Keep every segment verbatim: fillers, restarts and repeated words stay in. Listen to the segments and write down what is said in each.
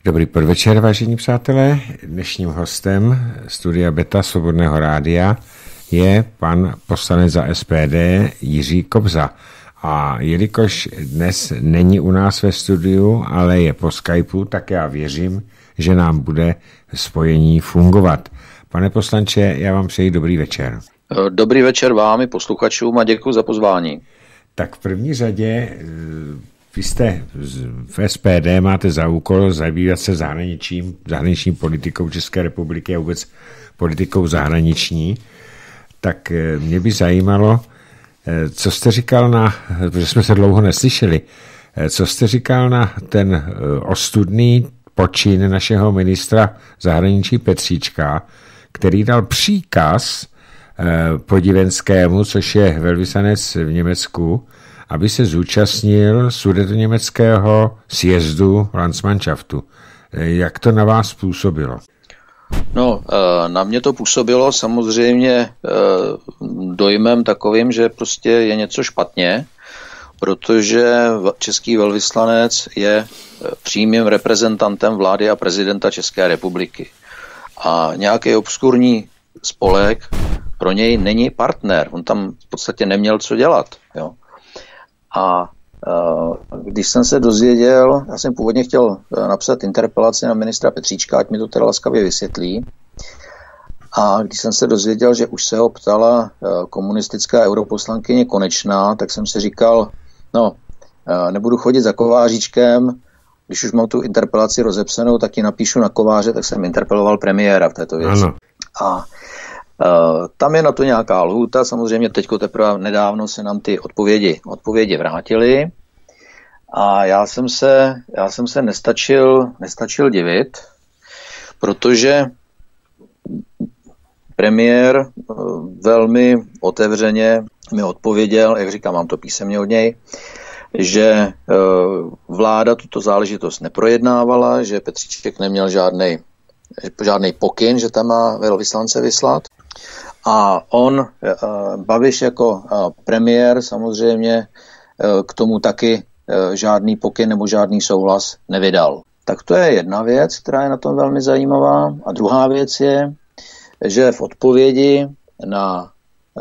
Dobrý podvečer, vážení přátelé. Dnešním hostem studia Beta Svobodného rádia je pan poslanec za S P D Jiří Kobza. A jelikož dnes není u nás ve studiu, ale je po Skypeu, tak já věřím, že nám bude spojení fungovat. Pane poslanče, já vám přeji dobrý večer. Dobrý večer vám i posluchačům a děkuji za pozvání. Tak v první řadě, vy jste v S P D, máte za úkol zabývat se zahraničím, zahraniční politikou České republiky a vůbec politikou zahraniční. Tak mě by zajímalo, co jste říkal na, protože jsme se dlouho neslyšeli, co jste říkal na ten ostudný počin našeho ministra zahraničí Petříčka, který dal příkaz Podivenskému, což je velvyslanec v Německu, aby se zúčastnil sudetoněmeckého sjezdu Landsmannschaftu. Jak to na vás působilo? No, na mě to působilo samozřejmě dojmem takovým, že prostě je něco špatně, protože český velvyslanec je přímým reprezentantem vlády a prezidenta České republiky. A nějaký obskurní spolek pro něj není partner. On tam v podstatě neměl co dělat. Jo. A když jsem se dozvěděl, já jsem původně chtěl napsat interpelaci na ministra Petříčka, ať mi to teda laskavě vysvětlí. A když jsem se dozvěděl, že už se ho ptala komunistická europoslankyně Konečná, tak jsem si říkal, no, nebudu chodit za Kováříčkem, když už mám tu interpelaci rozepsanou, tak ji napíšu na Kováře, tak jsem interpeloval premiéra v této věci. Ano. A Uh, tam je na to nějaká lhůta, samozřejmě teďko teprve nedávno se nám ty odpovědi, odpovědi vrátily a já jsem se, já jsem se nestačil, nestačil divit, protože premiér uh, velmi otevřeně mi odpověděl, jak říkám, mám to písemně od něj, že uh, vláda tuto záležitost neprojednávala, že Petříček neměl žádnej, žádnej pokyn, že tam má velvyslance vyslat. A on, Babiš jako premiér, samozřejmě k tomu taky žádný pokyn nebo žádný souhlas nevydal. Tak to je jedna věc, která je na tom velmi zajímavá. A druhá věc je, že v odpovědi na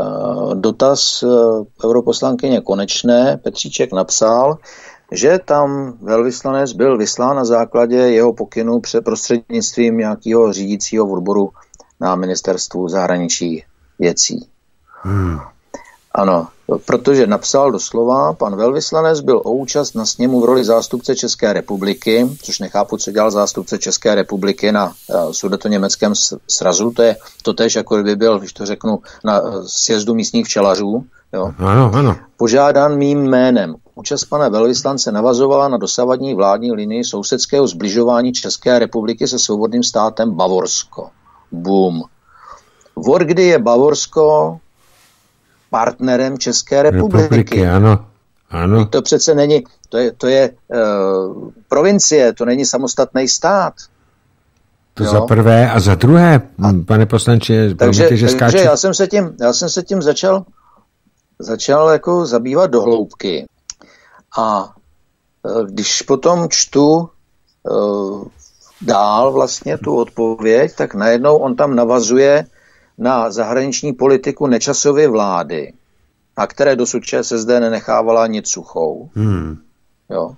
dotaz europoslankyně Konečné Petříček napsal, že tam velvyslanec byl vyslán na základě jeho pokynu prostřednictvím nějakého řídícího odboru na ministerstvu zahraničí věcí. Hmm. Ano, protože napsal doslova, pan velvyslanec byl o účast na sněmu v roli zástupce České republiky, což nechápu, co dělal zástupce České republiky na uh, sudetoněmeckém srazu, to je totéž, jako kdyby byl, když to řeknu, na uh, sjezdu místních včelařů. Jo. Ano, ano. Požádán mým jménem. Účast pana velvyslance navazovala na dosavadní vládní linii sousedského zbližování České republiky se svobodným státem Bavorsko. Boom. Od kdy je Bavorsko partnerem České republiky? Republiky, ano. Ano. To přece není, to je, to je uh, provincie, to není samostatný stát. To jo? Za prvé a za druhé, a, pane poslanče, takže, promiňte, že skáču. Takže já jsem se tím, já jsem se tím začal, začal jako zabývat do hloubky. A uh, když potom čtu uh, dál vlastně tu odpověď, tak najednou on tam navazuje na zahraniční politiku Nečasovy vlády, a které dosud ČSSD nenechávala nic suchou. Hmm. Jo.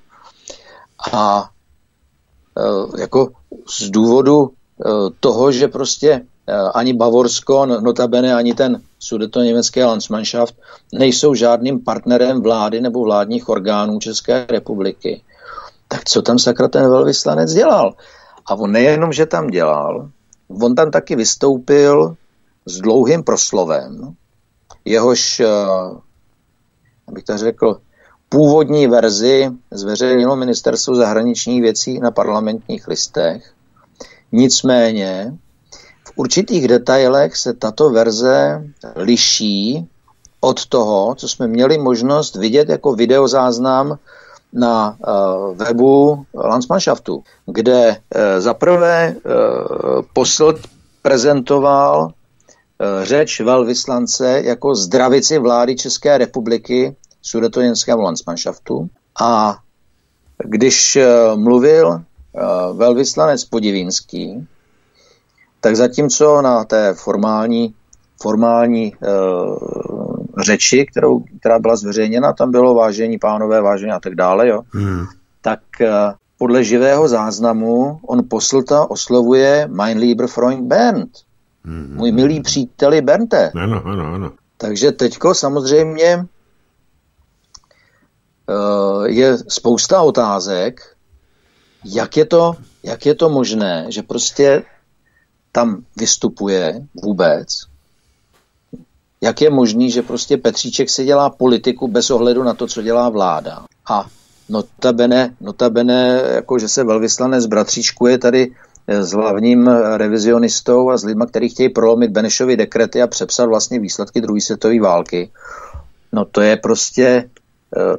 A e, jako z důvodu e, toho, že prostě e, ani Bavorsko, notabene ani ten sudetoněmecký Landsmannschaft nejsou žádným partnerem vlády nebo vládních orgánů České republiky, tak co tam sakra ten velvyslanec dělal? A on nejenom, že tam dělal, on tam taky vystoupil s dlouhým proslovem, jehož, abych tak řekl, původní verzi zveřejnilo Ministerstvo zahraničních věcí na Parlamentních listech. Nicméně v určitých detailech se tato verze liší od toho, co jsme měli možnost vidět jako videozáznam na uh, webu Landsmannschaftu, kde uh, zaprvé uh, posl prezentoval uh, řeč velvyslance jako zdravici vlády České republiky sudetoněmeckému Landsmannschaftu a když uh, mluvil velvyslanec Podivínský, tak zatímco na té formální, formální uh, řeči, kterou, která byla zveřejněna, tam bylo vážení pánové, vážení a tak dále, jo, hmm. tak uh, podle živého záznamu on Posselta oslovuje Mein lieber Freund Bernd. Hmm. Můj milý příteli Bernte. Ano, ano, ano. Takže teďko samozřejmě uh, je spousta otázek, jak je to, jak je to možné, že prostě tam vystupuje vůbec. Jak je možný, že prostě Petříček si dělá politiku bez ohledu na to, co dělá vláda. A notabene, notabene jako že se velvyslanec bratříčkuje tady s hlavním revizionistou a s lidmi, kteří chtějí prolomit Benešovy dekrety a přepsat vlastně výsledky druhé světové války. No to je prostě eh,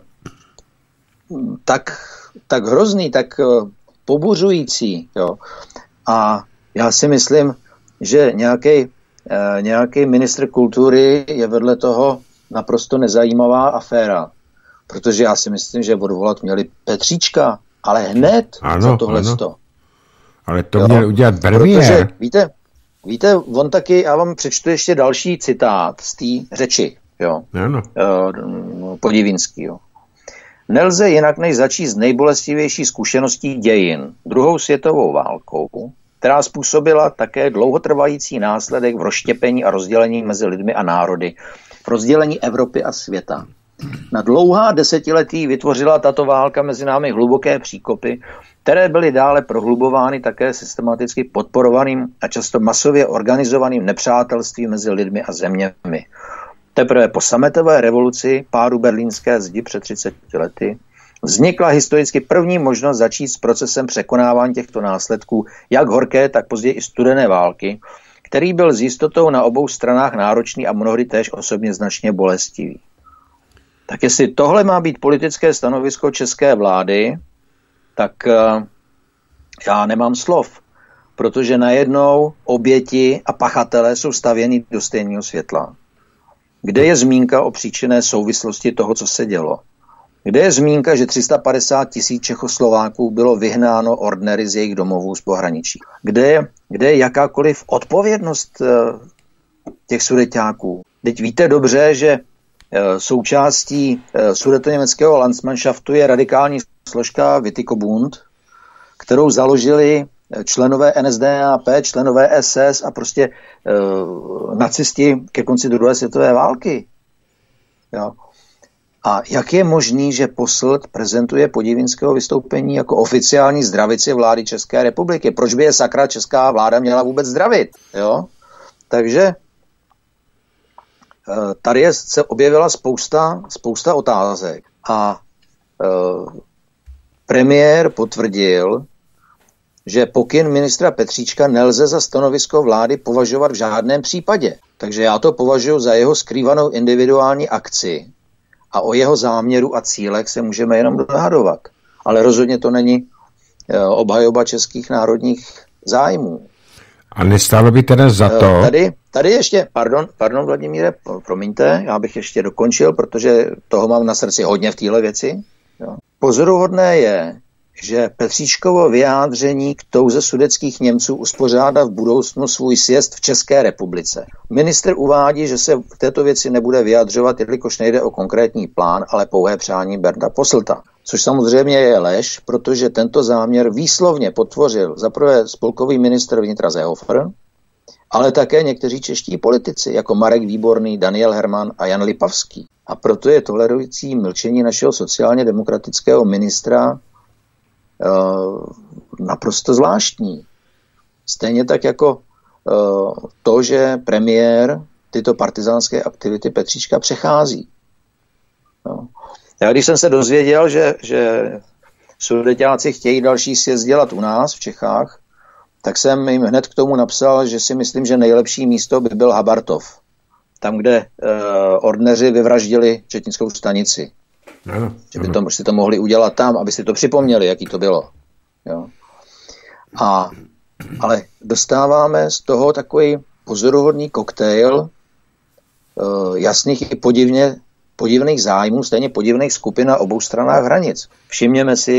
tak, tak hrozný, tak eh, pobuřující. Jo. A já si myslím, že nějaký eh, nějaký ministr kultury je vedle toho naprosto nezajímavá aféra. Protože já si myslím, že odvolat měli Petříčka, ale hned ano, za tohleto. Ale to jo, měl udělat premiér. Protože, víte, víte, on taky, já vám přečtu ještě další citát z té řeči, jo, ano. Uh, Podivínský, jo. Nelze jinak než začít z nejbolestivější zkušeností dějin druhou světovou válkou, která způsobila také dlouhotrvající následek v rozštěpení a rozdělení mezi lidmi a národy, v rozdělení Evropy a světa. Na dlouhá desetiletí vytvořila tato válka mezi námi hluboké příkopy, které byly dále prohlubovány také systematicky podporovaným a často masově organizovaným nepřátelstvím mezi lidmi a zeměmi. Teprve po sametové revoluci, pádu berlínské zdi před třiceti lety, vznikla historicky první možnost začít s procesem překonávání těchto následků, jak horké, tak později i studené války, který byl s jistotou na obou stranách náročný a mnohdy též osobně značně bolestivý. Tak jestli tohle má být politické stanovisko české vlády, tak uh, já nemám slov, protože najednou oběti a pachatelé jsou stavěni do stejného světla. Kde je zmínka o příčinné souvislosti toho, co se dělo? Kde je zmínka, že tři sta padesát tisíc Čechoslováků bylo vyhnáno ordnery z jejich domovů z pohraničí? Kde je, kde je jakákoliv odpovědnost uh, těch sudeťáků? Teď víte dobře, že součástí sudetoněmeckého Landsmannschaftu je radikální složka Witikobund, kterou založili členové N S D A P, členové S S a prostě uh, nacisti ke konci druhé světové války. Jo. A jak je možný, že Posselt prezentuje Podivínského vystoupení jako oficiální zdravici vlády České republiky? Proč by je sakra česká vláda měla vůbec zdravit? Jo? Takže tady je, se objevila spousta, spousta otázek a uh, premiér potvrdil, že pokyn ministra Petříčka nelze za stanovisko vlády považovat v žádném případě. Takže já to považuji za jeho skrývanou individuální akci a o jeho záměru a cílech se můžeme jenom dohadovat. Ale rozhodně to není uh, obhajoba českých národních zájmů. A nestálo by teda za to... Tady, tady ještě, pardon, pardon Vladimíre, promiňte, já bych ještě dokončil, protože toho mám na srdci hodně v téhle věci. Jo. Pozoruhodné je, že Petříčkovo vyjádření k touze sudetských Němců uspořádat v budoucnu svůj sjezd v České republice. Ministr uvádí, že se v této věci nebude vyjadřovat, jelikož nejde o konkrétní plán, ale pouhé přání Bernda Posselta. Což samozřejmě je lež, protože tento záměr výslovně podpořil zaprvé spolkový ministr vnitra Seehofer, ale také někteří čeští politici, jako Marek Výborný, Daniel Herman a Jan Lipavský. A proto je tolerující mlčení našeho sociálně demokratického ministra uh, naprosto zvláštní. Stejně tak jako uh, to, že premiér tyto partizánské aktivity Petříčka přechází. No. Já když jsem se dozvěděl, že, že sudeťáci chtějí další sjezd dělat u nás v Čechách, tak jsem jim hned k tomu napsal, že si myslím, že nejlepší místo by byl Habartov. Tam, kde uh, ordneři vyvraždili četnickou stanici. Ano, že by to, si to mohli udělat tam, aby si to připomněli, jaký to bylo. Jo. A, ale dostáváme z toho takový pozoruhodný koktejl uh, jasných i podivně podivných zájmů, stejně podivných skupin na obou stranách hranic. Všimněme si,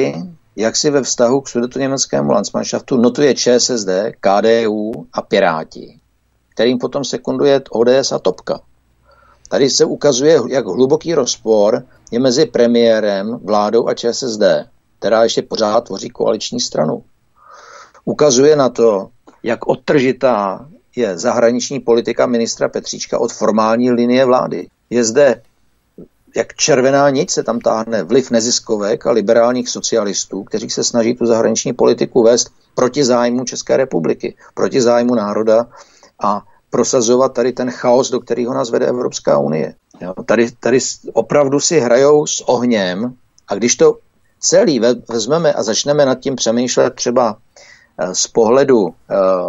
jak si ve vztahu k sudetoněmeckému Landsmannschaftu notuje ČSSD, K D U a Piráti, kterým potom sekunduje O D S a Topka. Tady se ukazuje, jak hluboký rozpor je mezi premiérem, vládou a ČSSD, která ještě pořád tvoří koaliční stranu. Ukazuje na to, jak odtržitá je zahraniční politika ministra Petříčka od formální linie vlády. Je zde, jak červená niť se tam táhne vliv neziskovek a liberálních socialistů, kteří se snaží tu zahraniční politiku vést proti zájmu České republiky, proti zájmu národa a prosazovat tady ten chaos, do kterého nás vede Evropská unie. Jo, tady, tady opravdu si hrajou s ohněm a když to celý vezmeme a začneme nad tím přemýšlet třeba z pohledu uh,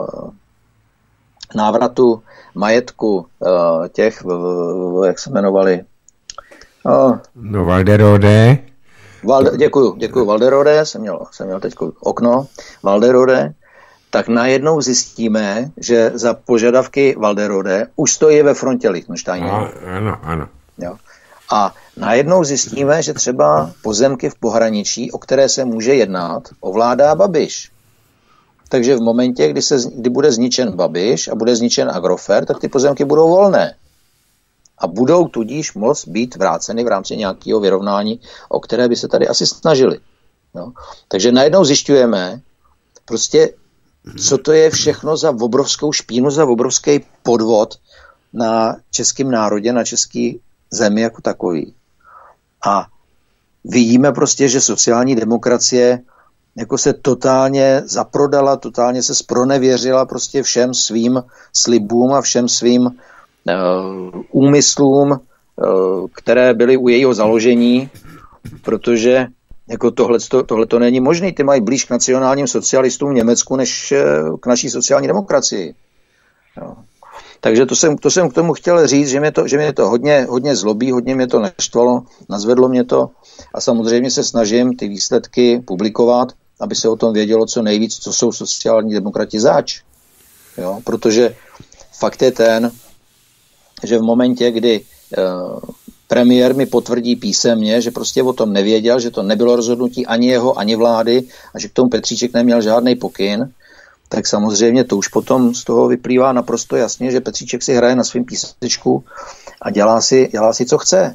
návratu majetku uh, těch, uh, jak se jmenovali? Uh, no Walderode. Valde, děkuju, děkuju Walderode, jsem měl, jsem měl teď okno, Walderode, tak najednou zjistíme, že za požadavky Walderode už stojí ve frontě Lichtenstein. Ano, ano. Jo. A najednou zjistíme, že třeba pozemky v pohraničí, o které se může jednat, ovládá Babiš. Takže v momentě, kdy, se, kdy bude zničen Babiš a bude zničen Agrofert, tak ty pozemky budou volné. A budou tudíž moct být vráceny v rámci nějakého vyrovnání, o které by se tady asi snažili. No. Takže najednou zjišťujeme, prostě, co to je všechno za obrovskou špínu, za obrovský podvod na českém národě, na české zemi jako takový. A vidíme prostě, že sociální demokracie jako se totálně zaprodala, totálně se zpronevěřila prostě všem svým slibům a všem svým uh, úmyslům, uh, které byly u jejího založení, protože jako tohleto, tohleto není možné. Ty mají blíž k nacionálním socialistům v Německu, než uh, k naší sociální demokracii. Jo. Takže to jsem, to jsem k tomu chtěl říct, že mě to, že mě to hodně, hodně zlobí, hodně mě to naštvalo, nazvedlo mě to a samozřejmě se snažím ty výsledky publikovat, aby se o tom vědělo co nejvíc, co jsou sociální demokrati zač. Jo? Protože fakt je ten, že v momentě, kdy uh, premiér mi potvrdí písemně, že prostě o tom nevěděl, že to nebylo rozhodnutí ani jeho, ani vlády a že k tomu Petříček neměl žádný pokyn, tak samozřejmě to už potom z toho vyplývá naprosto jasně, že Petříček si hraje na svým písečku a dělá si, dělá si, co chce.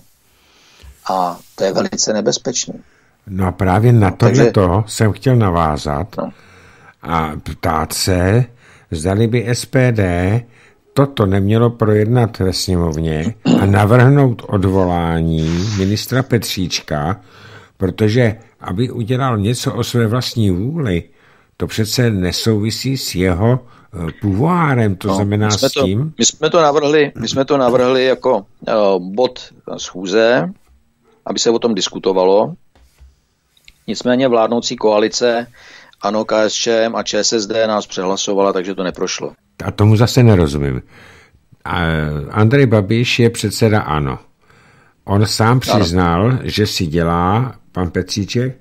A to je velice nebezpečné. No a právě na tohleto jsem chtěl navázat no. a ptát se, zdali by S P D toto nemělo projednat ve sněmovně a navrhnout odvolání ministra Petříčka, protože aby udělal něco o své vlastní vůli, to přece nesouvisí s jeho půvárem, to no, znamená s tím. To, my, jsme to navrhli, my jsme to navrhli jako uh, bod schůze, aby se o tom diskutovalo. Nicméně vládnoucí koalice ANO, K S Č M a Č S S D nás přehlasovala, takže to neprošlo. A tomu zase nerozumím. A Andrej Babiš je předseda ANO. On sám přiznal, ano. že si dělá pan Petříček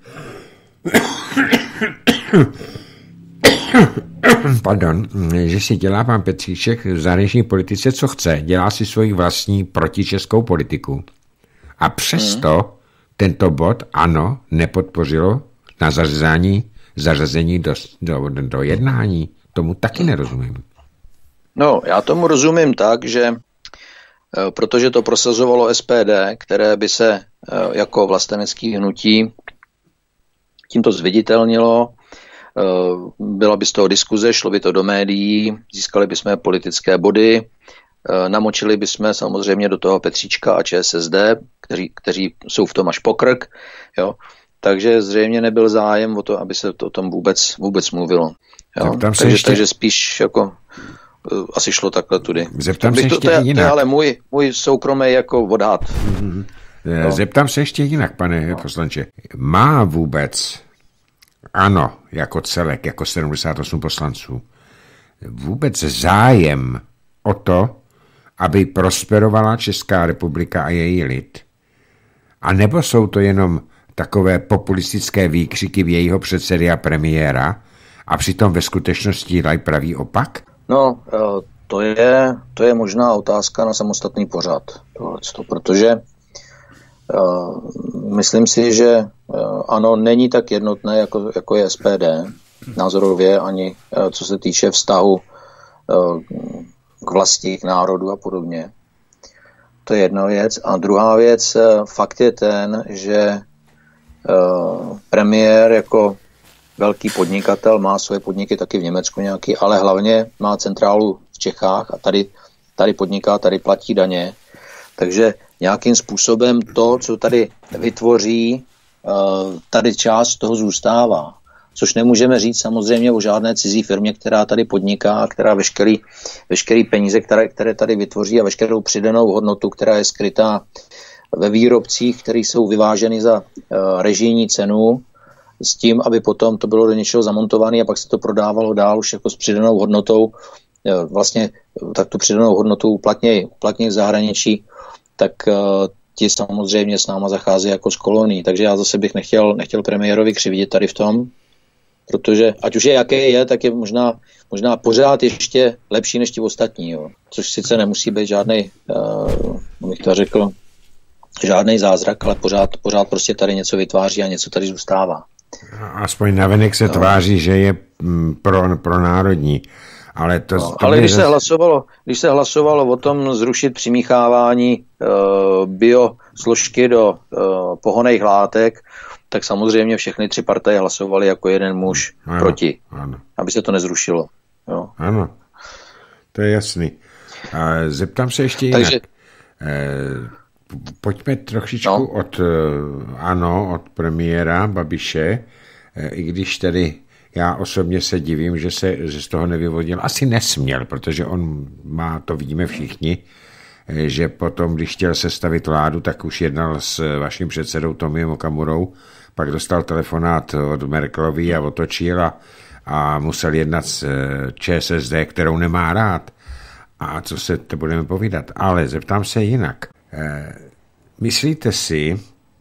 pardon, že si dělá pan Petříček v zahraniční politice, co chce. Dělá si svoji vlastní protičeskou politiku. A přesto hmm. tento bod ANO nepodpořilo na zařazení, zařazení do, do, do jednání. Tomu taky nerozumím. No, já tomu rozumím tak, že protože to prosazovalo S P D, které by se jako vlastenecké hnutí tímto zviditelnilo, byla by z toho diskuze, šlo by to do médií, získali bychom politické body, namočili bychom samozřejmě do toho Petříčka a Č S S D, kteří, kteří jsou v tom až pokrk, jo. Takže zřejmě nebyl zájem o to, aby se to o tom vůbec, vůbec mluvilo. Jo. Takže, ještě... takže spíš jako asi šlo takhle tudy. Zeptám to, se ještě to, je, jinak. To je ale můj, můj soukromý jako odhad. Mm-hmm. No. Zeptám se ještě jinak, pane no. poslanče. Má vůbec ANO jako celek, jako sedmdesát osm poslanců, vůbec zájem o to, aby prosperovala Česká republika a její lid? A nebo jsou to jenom takové populistické výkřiky v jejího předsedy a premiéra a přitom ve skutečnosti dají pravý opak? No, to je, to je možná otázka na samostatný pořad, tohleto, protože myslím si, že ANO není tak jednotné, jako, jako je S P D názorově, ani co se týče vztahu k vlasti, k národu a podobně. To je jedna věc. A druhá věc, fakt je ten, že premiér jako velký podnikatel má svoje podniky taky v Německu nějaký, ale hlavně má centrálu v Čechách a tady, tady podniká, tady platí daně. Takže nějakým způsobem to, co tady vytvoří, tady část toho zůstává. Což nemůžeme říct samozřejmě o žádné cizí firmě, která tady podniká, která veškerý, veškerý peníze, které, které tady vytvoří a veškerou přidanou hodnotu, která je skrytá ve výrobcích, které jsou vyváženy za uh, režijní cenu, s tím, aby potom to bylo do něčeho zamontované a pak se to prodávalo dál už jako s přidanou hodnotou, uh, vlastně tak tu přidanou hodnotu uplatnějí uplatněj v zahraničí, tak uh, ti samozřejmě s náma zachází jako s kolonií. Takže já zase bych nechtěl, nechtěl premiérovi křivdit tady v tom, protože ať už je jaké je, tak je možná, možná pořád ještě lepší než ti ostatní. Jo. Což sice nemusí být žádnej, uh, bych to řekl, žádnej zázrak, ale pořád, pořád prostě tady něco vytváří a něco tady zůstává. Aspoň navenek se no. tváří, že je pro, pro národní. Ale, to, no, to ale když, zase... se hlasovalo, když se hlasovalo o tom zrušit přimíchávání uh, biosložky do uh, pohonných látek, tak samozřejmě všechny tři partaje hlasovaly jako jeden muž ano, proti, ano. aby se to nezrušilo. Jo. Ano, to je jasný. A zeptám se ještě jinak. Takže... Eh, pojďme trošičku no. od, ano, od premiéra Babiše, eh, i když tedy já osobně se divím, že se že z toho nevyvodil. Asi nesměl, protože on má, to vidíme všichni, eh, že potom, když chtěl sestavit vládu, tak už jednal s vaším předsedou Tomiem Okamurou, pak dostal telefonát od Merkelovy a otočil a, a musel jednat s ČSSD, kterou nemá rád. A co se to budeme povídat? Ale zeptám se jinak. E, myslíte si,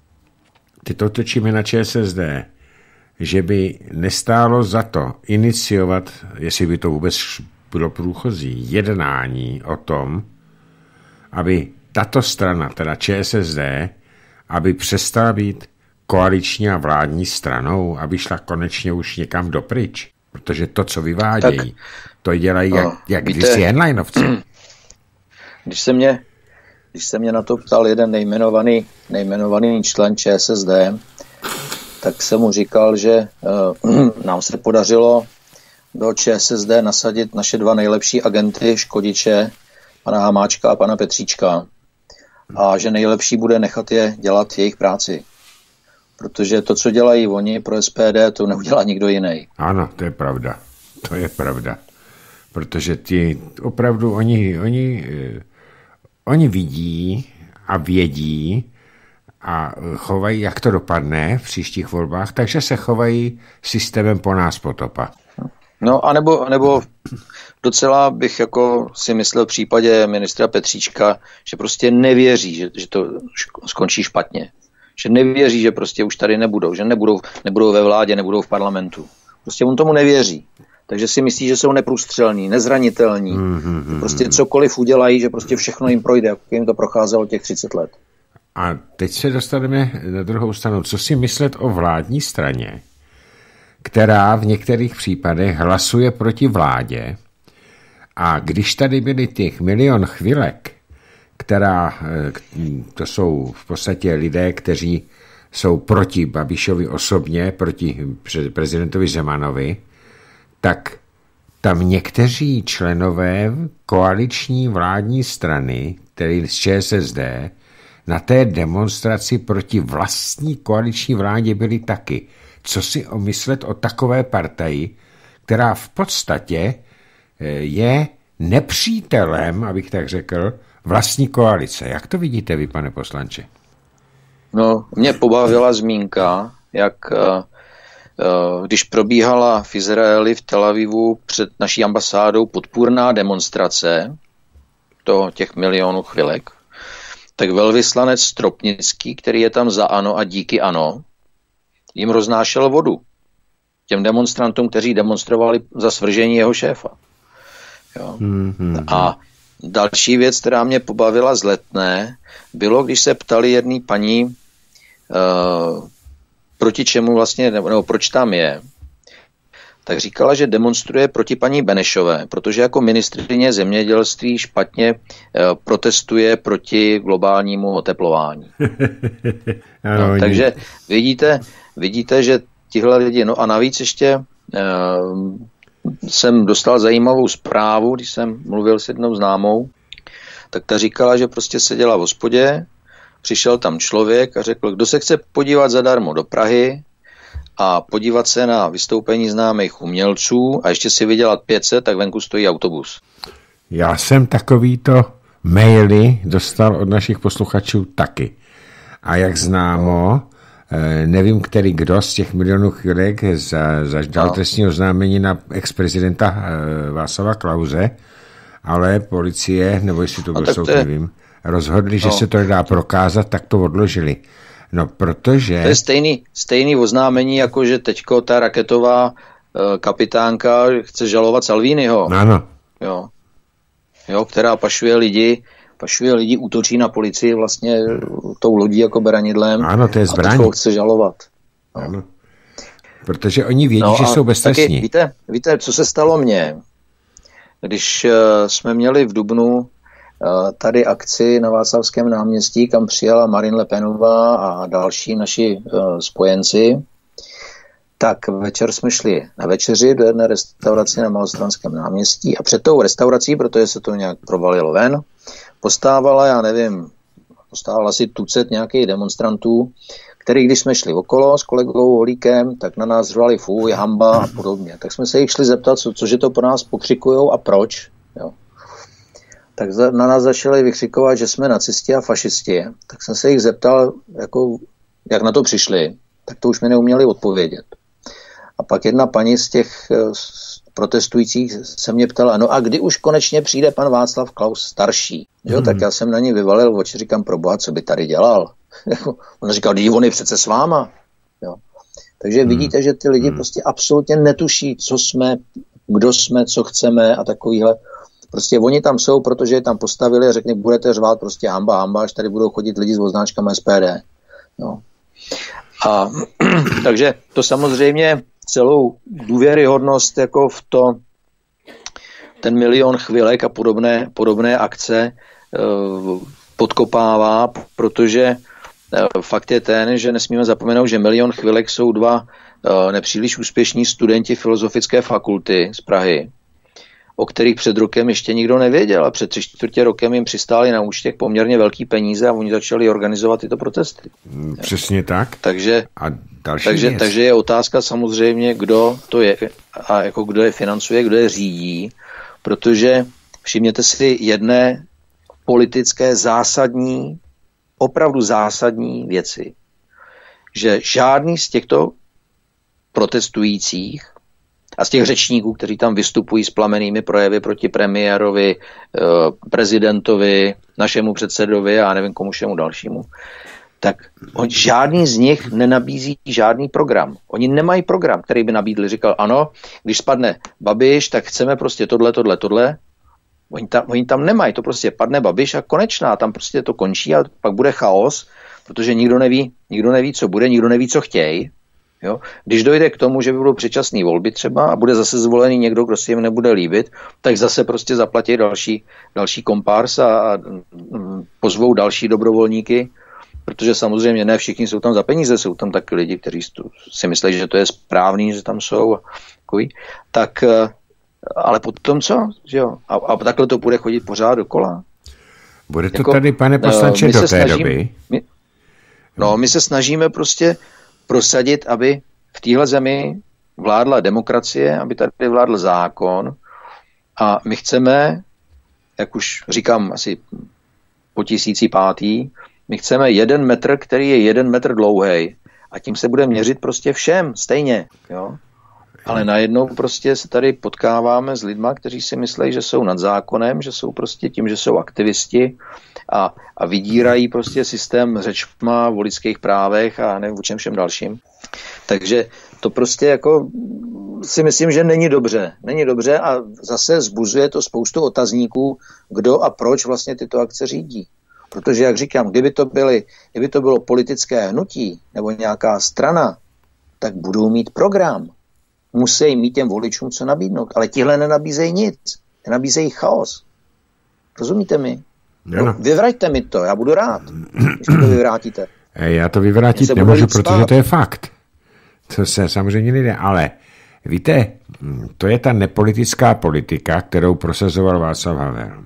teď to točíme na ČSSD, že by nestálo za to iniciovat, jestli by to vůbec bylo průchozí, jednání o tom, aby tato strana, teda ČSSD, aby přestala být koaliční a vládní stranou, aby šla konečně už někam dopryč. Protože to, co vyvádějí, tak, to dělají no, jak, jak kdysi henleinovci. Když se mě, když se mě na to ptal jeden nejmenovaný, nejmenovaný člen ČSSD, tak jsem mu říkal, že uh, nám se podařilo do ČSSD nasadit naše dva nejlepší agenty, škodiče, pana Hamáčka a pana Petříčka. A že nejlepší bude nechat je dělat jejich práci. Protože to, co dělají oni pro S P D, to neudělá nikdo jiný. Ano, to je pravda. To je pravda. Protože ti opravdu, oni, oni, oni vidí a vědí a chovají, jak to dopadne v příštích volbách, takže se chovají systémem po nás potopa. No, anebo, anebo docela bych jako si myslel v případě ministra Petříčka, že prostě nevěří, že, že to skončí špatně. Že nevěří, že prostě už tady nebudou, že nebudou, nebudou ve vládě, nebudou v parlamentu. Prostě on tomu nevěří. Takže si myslí, že jsou neprůstřelní, nezranitelní. Mm-hmm. Prostě cokoliv udělají, že prostě všechno jim projde, jako jim to procházelo těch třicet let. A teď se dostaneme na druhou stranu. Co si myslet o vládní straně, která v některých případech hlasuje proti vládě, a když tady byly těch milion chvilek, která, to jsou v podstatě lidé, kteří jsou proti Babišovi osobně, proti prezidentovi Zemanovi, tak tam někteří členové koaliční vládní strany, tedy z ČSSD, na té demonstraci proti vlastní koaliční vládě byli taky. Co si omyslet o takové partaji, která v podstatě je nepřítelem, abych tak řekl, vlastní koalice. Jak to vidíte vy, pane poslanče? No, mě pobavila zmínka, jak když probíhala v Izraeli, v Tel Avivu před naší ambasádou podpůrná demonstrace toho těch milionů chvilek, tak velvyslanec Stropnický, který je tam za ANO a díky ANO, jim roznášel vodu. Těm demonstrantům, kteří demonstrovali za svržení jeho šéfa. Jo. Mm-hmm. A další věc, která mě pobavila z Letné, bylo, když se ptali jedné paní, uh, proti čemu vlastně, nebo, nebo proč tam je, tak říkala, že demonstruje proti paní Benešové, protože jako ministryně zemědělství špatně uh, protestuje proti globálnímu oteplování. ano, no, takže vidíte, vidíte, že tihle lidi, no a navíc ještě uh, jsem dostal zajímavou zprávu, když jsem mluvil s jednou známou, tak ta říkala, že prostě seděla v hospodě, přišel tam člověk a řekl, kdo se chce podívat zadarmo do Prahy a podívat se na vystoupení známých umělců a ještě si vydělat pět set, tak venku stojí autobus. Já jsem takovýto maily dostal od našich posluchačů taky. A jak známo, nevím, který kdo z těch milionů chvílek zaždal no. trestní oznámení na ex-prezidenta Václava Klause, ale policie, nebo jestli to byl no, soud, nevím, rozhodli, že no. se to nedá prokázat, tak to odložili. No, protože... To je stejný, stejný oznámení, jako že teďko ta raketová uh, kapitánka chce žalovat Salviniho. Ano. Jo. Jo, která pašuje lidi, pašuje lidi, útočí na policii vlastně tou lodí jako beranidlem. Ano, to je zbraň. A teď chce žalovat. No. Ano. Protože oni vědí, no že jsou beztrestní. Víte, víte, co se stalo mně? Když uh, jsme měli v dubnu uh, tady akci na Václavském náměstí, kam přijela Marine Le Penová a další naši uh, spojenci, tak večer jsme šli na večeři do jedné restaurace na Malostranském náměstí a před tou restaurací, protože se to nějak provalilo ven, postávala, já nevím, postávala si tucet nějakých demonstrantů, který, když jsme šli okolo s kolegou Holíkem, tak na nás řvali fůj, hamba a podobně. Tak jsme se jich šli zeptat, co, cože to po nás pokřikujou a proč. Jo. Tak za, na nás začali vykřikovat, že jsme nacisti a fašisti. Tak jsem se jich zeptal, jako, jak na to přišli. Tak to už mi neuměli odpovědět. A pak jedna paní z těch z protestujících se mě ptala, no a kdy už konečně přijde pan Václav Klaus starší? Jo, hmm. Tak já jsem na ní vyvalil oči, říkám, proboha, co by tady dělal? On říkal, když on je přece s váma. Jo. Takže hmm. vidíte, že ty lidi hmm. prostě absolutně netuší, co jsme, kdo jsme, co chceme a takovýhle. Prostě oni tam jsou, protože je tam postavili a řekli, budete řvát prostě hamba, hamba, až tady budou chodit lidi s označkami S P D. No. A takže to samozřejmě celou důvěryhodnost jako v to, ten milion chvilek a podobné, podobné akce e, podkopává, protože e, fakt je ten, že nesmíme zapomenout, že milion chvilek jsou dva e, nepříliš úspěšní studenti Filozofické fakulty z Prahy, o kterých před rokem ještě nikdo nevěděl a před tři čtvrtě rokem jim přistáli na účtech poměrně velký peníze a oni začali organizovat tyto protesty. Přesně tak. Takže, a další takže, takže je otázka samozřejmě, kdo to je a jako kdo je financuje, kdo je řídí, protože všimněte si jedné politické zásadní, opravdu zásadní věci, že žádný z těchto protestujících a z těch řečníků, kteří tam vystupují s plamenými projevy proti premiérovi, prezidentovi, našemu předsedovi a nevím komu všemu dalšímu, tak on, žádný z nich nenabízí žádný program. Oni nemají program, který by nabídli. Říkal, ano, když spadne Babiš, tak chceme prostě tohle, tohle, tohle. Oni tam, oni tam nemají, to prostě padne Babiš a konečná, tam prostě to končí a pak bude chaos, protože nikdo neví, nikdo neví, co bude, nikdo neví, co chtějí. Jo? Když dojde k tomu, že by budou předčasné volby třeba a bude zase zvolený někdo, kdo si jim nebude líbit, tak zase prostě zaplatí další, další kompárs a, a pozvou další dobrovolníky, protože samozřejmě ne všichni jsou tam za peníze, jsou tam taky lidi, kteří si myslí, že to je správný, že tam jsou. Takový. Tak, ale potom co? Že jo? A, a takhle to bude chodit pořád dokola. Bude to jako, tady, pane poslanče, do té snažím, doby? My, no, my se snažíme prostě prosadit, aby v téhle zemi vládla demokracie, aby tady vládl zákon a my chceme, jak už říkám asi po tisící pátý, my chceme jeden metr, který je jeden metr dlouhý a tím se bude měřit prostě všem stejně, jo. Ale najednou prostě se tady potkáváme s lidma, kteří si myslí, že jsou nad zákonem, že jsou prostě tím, že jsou aktivisti a, a vydírají prostě systém řečma o lidských právech a nevím o čem všem dalším. Takže to prostě jako si myslím, že není dobře. Není dobře a zase zbuzuje to spoustu otazníků, kdo a proč vlastně tyto akce řídí. Protože, jak říkám, kdyby to, byly, kdyby to bylo politické hnutí nebo nějaká strana, tak budou mít program. Musí mít těm voličům co nabídnout. Ale tihle nenabízejí nic. Nenabízejí chaos. Rozumíte mi? No, vyvraťte mi to, já budu rád, když to vyvrátíte. Já to vyvrátit nemůžu, protože to je fakt. To se samozřejmě nejde, ale víte, to je ta nepolitická politika, kterou prosazoval Václav Havel.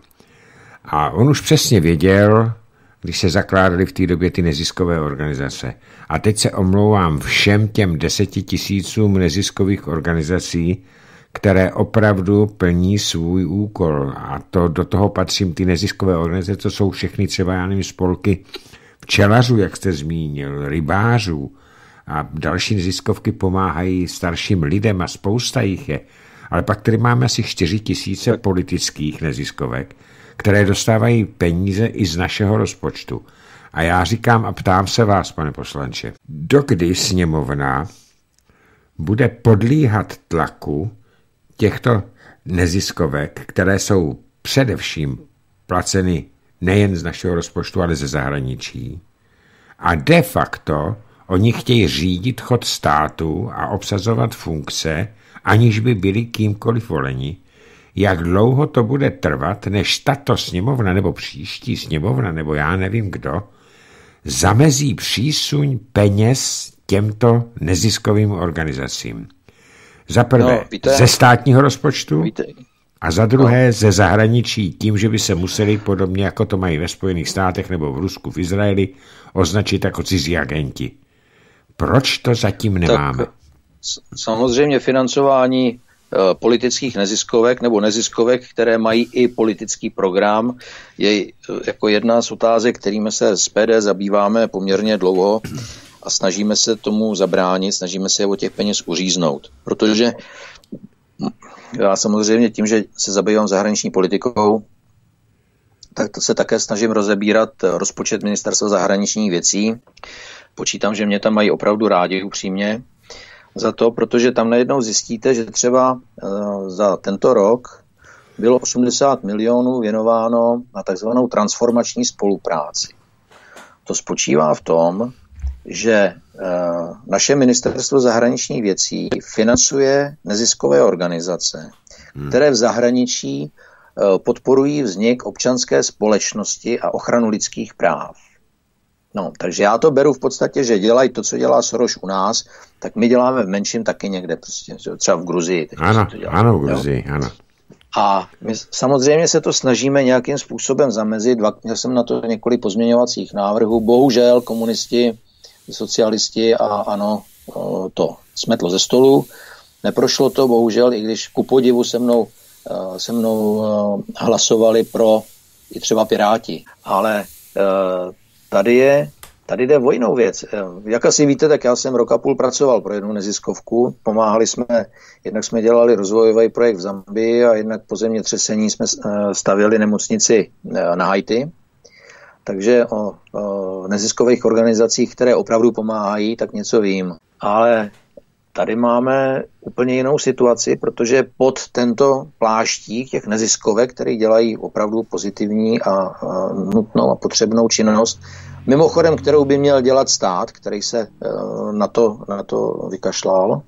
A on už přesně věděl, když se zakládaly v té době ty neziskové organizace. A teď se omlouvám všem těm deseti tisícům neziskových organizací, které opravdu plní svůj úkol. A to do toho patřím ty neziskové organizace, to jsou všechny třeba, já nevím, spolky včelařů, jak jste zmínil, rybářů a další neziskovky pomáhají starším lidem a spousta jich je. Ale pak tady máme asi čtyři tisíce politických neziskovek, které dostávají peníze i z našeho rozpočtu. A já říkám a ptám se vás, pane poslanče, dokdy sněmovna bude podlíhat tlaku těchto neziskovek, které jsou především placeny nejen z našeho rozpočtu, ale ze zahraničí. A de facto oni chtějí řídit chod státu a obsazovat funkce, aniž by byli kýmkoliv voleni. Jak dlouho to bude trvat, než tato sněmovna, nebo příští sněmovna, nebo já nevím kdo, zamezí přísuň peněz těmto neziskovým organizacím. Za prvé no, víte, ze státního rozpočtu víte, a za druhé no. ze zahraničí tím, že by se museli, podobně jako to mají ve Spojených státech nebo v Rusku, v Izraeli, označit jako cizí agenti. Proč to zatím nemáme? Tak, samozřejmě financování e, politických neziskovek nebo neziskovek, které mají i politický program, je e, jako jedna z otázek, kterými se s P D zabýváme poměrně dlouho a snažíme se tomu zabránit, snažíme se je o těch peněz uříznout. Protože já samozřejmě tím, že se zabývám zahraniční politikou, tak to se také snažím rozebírat rozpočet Ministerstva zahraničních věcí. Počítám, že mě tam mají opravdu rádi upřímně za to, protože tam najednou zjistíte, že třeba za tento rok bylo osmdesát milionů věnováno na takzvanou transformační spolupráci. To spočívá v tom, že naše Ministerstvo zahraničních věcí financuje neziskové organizace, které v zahraničí podporují vznik občanské společnosti a ochranu lidských práv. No, takže já to beru v podstatě, že dělají to, co dělá Soros u nás, tak my děláme v menším taky někde, prostě, třeba v Gruzii. Ano, ano, v Gruzii, jo? Ano. A my samozřejmě se to snažíme nějakým způsobem zamezit. Já jsem na to několik pozměňovacích návrhů. Bohužel komunisti, socialisti a ano, to smetlo ze stolu. Neprošlo to, bohužel, i když ku podivu se mnou, se mnou hlasovali pro i třeba Piráti. Ale tady je, tady jde o jinou věc. Jak asi víte, tak já jsem rok a půl pracoval pro jednu neziskovku. Pomáhali jsme, jednak jsme dělali rozvojový projekt v Zambii a jednak po zemětřesení jsme stavěli nemocnici na Haiti. Takže o, o neziskových organizacích, které opravdu pomáhají, tak něco vím. Ale tady máme úplně jinou situaci, protože pod tento pláštík těch neziskovek, které dělají opravdu pozitivní a, a nutnou a potřebnou činnost, mimochodem, kterou by měl dělat stát, který se na to, na to vykašlal,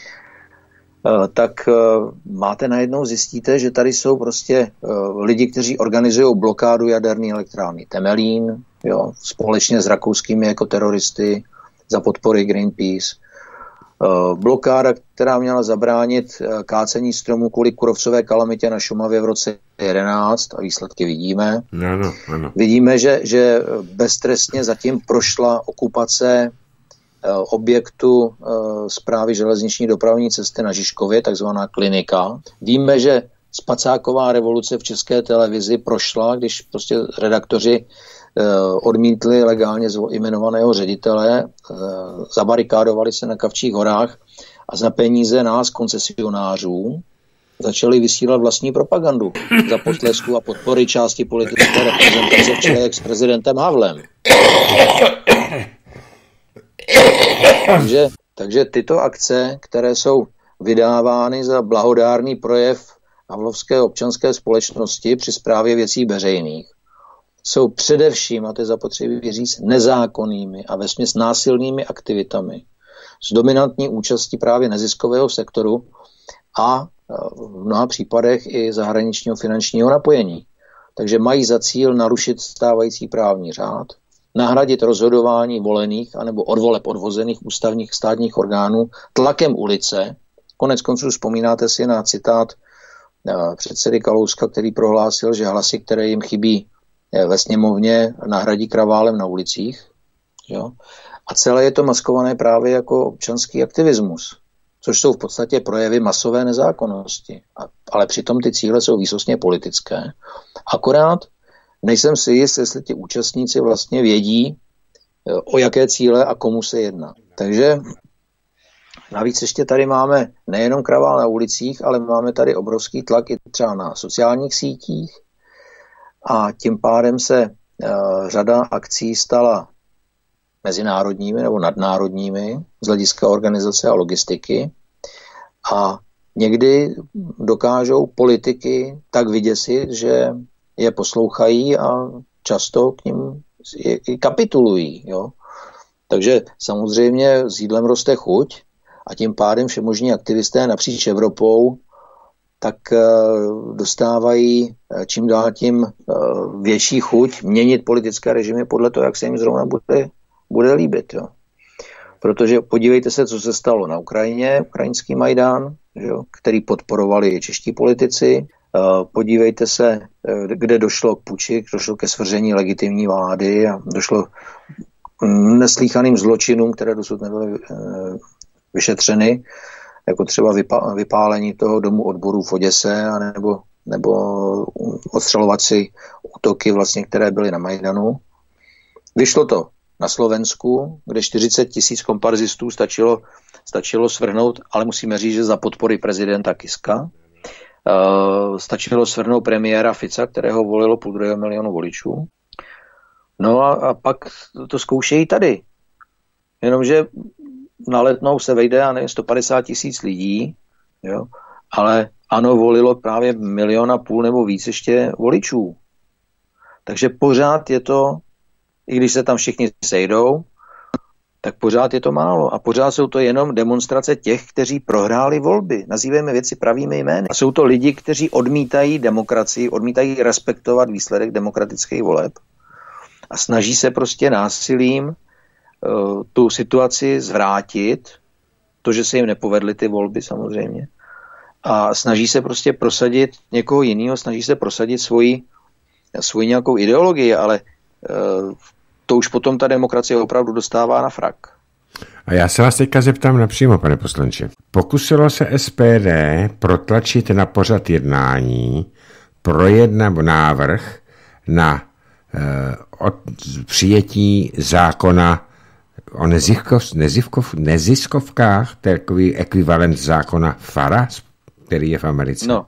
tak máte najednou, zjistíte, že tady jsou prostě lidi, kteří organizují blokádu jaderné elektrárny Temelín, jo, společně s rakouskými ekoteroristy za podpory Greenpeace. Blokáda, která měla zabránit kácení stromů kvůli kůrovcové kalamitě na Šumavě v roce jedenáct a výsledky vidíme. Ano, ano. Vidíme, že, že beztrestně zatím prošla okupace objektu Správy železniční dopravní cesty na Žižkově, takzvaná klinika. Víme, že spacáková revoluce v České televizi prošla, když prostě redaktoři odmítli legálně jmenovaného ředitele, zabarikádovali se na Kavčích horách a za peníze nás, koncesionářů, začali vysílat vlastní propagandu za potlesku a podpory části politické reprezentace v čele s prezidentem Havlem. Takže, takže tyto akce, které jsou vydávány za blahodárný projev havlovské občanské společnosti při správě věcí veřejných, jsou především, a to je zapotřebí říct, nezákonnými a vesměs násilnými aktivitami s dominantní účastí právě neziskového sektoru a v mnoha případech i zahraničního finančního napojení. Takže mají za cíl narušit stávající právní řád, nahradit rozhodování volených anebo od voleb odvozených ústavních státních orgánů tlakem ulice. Konec konců vzpomínáte si na citát předsedy Kalouska, který prohlásil, že hlasy, které jim chybí ve sněmovně, nahradí kraválem na ulicích. Jo? A celé je to maskované právě jako občanský aktivismus, což jsou v podstatě projevy masové nezákonnosti. A, ale přitom ty cíle jsou výsostně politické. Akorát nejsem si jist, jestli ti účastníci vlastně vědí, o jaké cíle a komu se jedná. Takže navíc ještě tady máme nejenom kravál na ulicích, ale máme tady obrovský tlak i třeba na sociálních sítích a tím pádem se uh, řada akcí stala mezinárodními nebo nadnárodními z hlediska organizace a logistiky a někdy dokážou politiky tak vyděsit, že je poslouchají a často k nim i kapitulují. Jo? Takže samozřejmě s jídlem roste chuť a tím pádem všemožní aktivisté napříč Evropou tak uh, dostávají čím dál tím uh, větší chuť měnit politické režimy podle toho, jak se jim zrovna bude, bude líbit. Jo? Protože podívejte se, co se stalo na Ukrajině, ukrajinský Majdan, jo, který podporovali čeští politici. Uh, podívejte se, uh, kde došlo k puči, došlo ke svržení legitimní vlády a došlo k neslýchaným zločinům, které dosud nebyly uh, vyšetřeny, jako třeba vypá- vypálení toho domu odborů v Oděse a nebo, nebo odstřelovací útoky, vlastně, které byly na Majdanu. Vyšlo to na Slovensku, kde čtyřicet tisíc komparzistů stačilo, stačilo svrhnout, ale musíme říct, že za podpory prezidenta Kiska. Uh, stačilo svrhnout premiéra Fica, kterého volilo půl druhého milionu voličů. No a, a pak to zkoušejí tady. Jenomže na Letnou se vejde, a nevím, sto padesát tisíc lidí, jo, ale ANO volilo právě milion a půl nebo víc ještě voličů. Takže pořád je to, i když se tam všichni sejdou, tak pořád je to málo. A pořád jsou to jenom demonstrace těch, kteří prohráli volby. Nazývejme věci pravými jmény. A jsou to lidi, kteří odmítají demokracii, odmítají respektovat výsledek demokratických voleb a snaží se prostě násilím uh, tu situaci zvrátit, to, že se jim nepovedly ty volby samozřejmě, a snaží se prostě prosadit někoho jiného, snaží se prosadit svoji, svoji nějakou ideologii, ale uh, to už potom ta demokracie opravdu dostává na frak. A já se vás teďka zeptám napřímo, pane poslanče. Pokusilo se S P D protlačit na pořad jednání projednat návrh na eh, od přijetí zákona o neziskov, nezivkov, neziskovkách, takový ekvivalent zákona FARA, který je v Americe. No.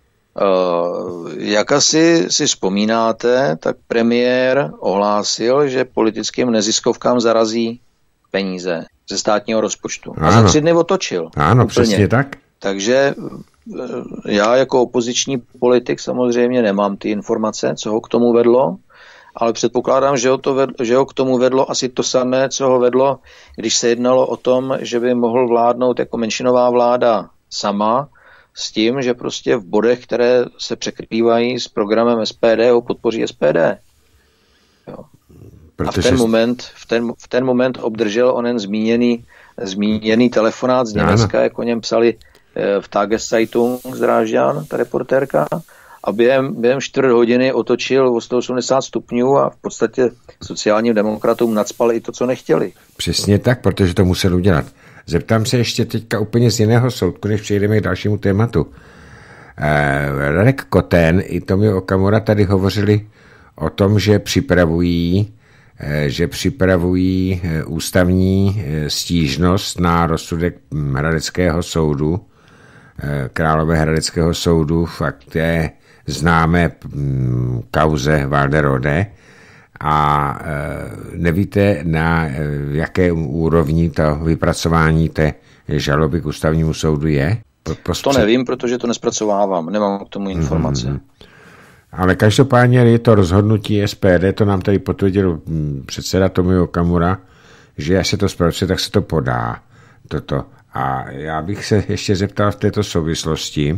Uh, jak asi si vzpomínáte, tak premiér ohlásil, že politickým neziskovkám zarazí peníze ze státního rozpočtu. Ano. A za tři dny otočil. Ano, úplně. Přesně tak. Takže já jako opoziční politik samozřejmě nemám ty informace, co ho k tomu vedlo, ale předpokládám, že ho, to vedlo, že ho k tomu vedlo asi to samé, co ho vedlo, když se jednalo o tom, že by mohl vládnout jako menšinová vláda sama, s tím, že prostě v bodech, které se překrývají s programem S P D, ho podpoří S P D. Jo. A v ten, moment, v, ten, v ten moment obdržel onen zmíněný, zmíněný telefonát z Německa, jako o něm psali v Tageszeitung z Drážďan, ta reportérka, a během, během čtvrt hodiny otočil o sto osmdesát stupňů a v podstatě sociálním demokratům nacpal i to, co nechtěli. Přesně tak, protože to musel udělat. Zeptám se ještě teďka úplně z jiného soudku, než přejdeme k dalšímu tématu. Eh, Radek Koten i Tomio Okamura tady hovořili o tom, že připravují, eh, že připravují eh, ústavní eh, stížnost na rozsudek Hradeckého soudu, eh, Královéhradeckého soudu, fakt je známé hm, kauze Walderode, a nevíte, na jaké úrovni to vypracování té žaloby k ústavnímu soudu je? To nevím, protože to nespracovávám, nemám k tomu informace. Mm-hmm. Ale každopádně je to rozhodnutí S P D, to nám tady potvrdil předseda Tomio Okamura, že až se to zpracuje, tak se to podá. Toto. A já bych se ještě zeptal v této souvislosti,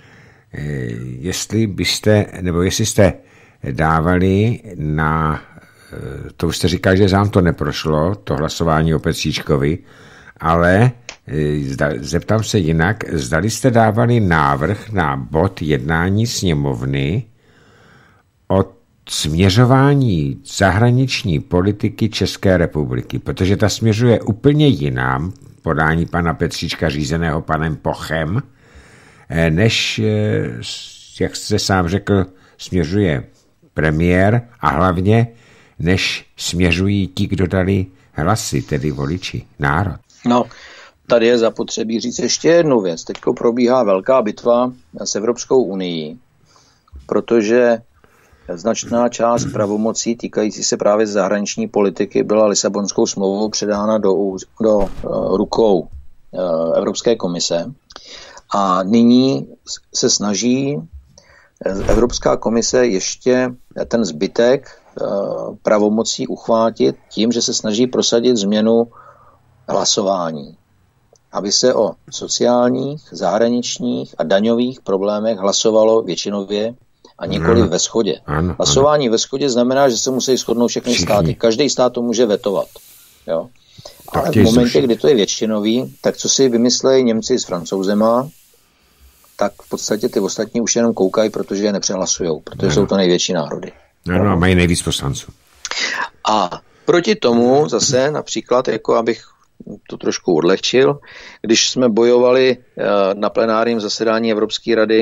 jestli byste, nebo jestli jste dávali na, to už jste říkal, že vám to neprošlo, to hlasování o Petříčkovi, ale zeptám se jinak, zdali jste dávali návrh na bod jednání sněmovny o směřování zahraniční politiky České republiky, protože ta směřuje úplně jinam, podání pana Petříčka řízeného panem Pochem, než, jak jste sám řekl, směřuje premiér a hlavně, než směřují ti, kdo dali hlasy, tedy voliči, národ. No, tady je zapotřebí říct ještě jednu věc. Teďko probíhá velká bitva s Evropskou unii, protože značná část pravomocí týkající se právě zahraniční politiky byla Lisabonskou smlouvou předána do, do uh, rukou uh, Evropské komise. A nyní se snaží Evropská komise ještě ten zbytek uh, pravomocí uchvátit tím, že se snaží prosadit změnu hlasování, aby se o sociálních, zahraničních a daňových problémech hlasovalo většinově a nikoli ve shodě. Ano, hlasování ano. ve shodě znamená, že se musí shodnout všechny Všichni. státy. Každý stát to může vetovat. Jo? Ale v momentě, zrušit. kdy to je většinový, tak co si vymyslejí Němci s Francouzema, tak v podstatě ty ostatní už jenom koukají, protože je nepřehlasujou, protože ano. jsou to největší národy. Ano, a mají nejvíc poslanců. A proti tomu zase například, jako abych to trošku odlehčil, když jsme bojovali na plenárním zasedání Evropské rady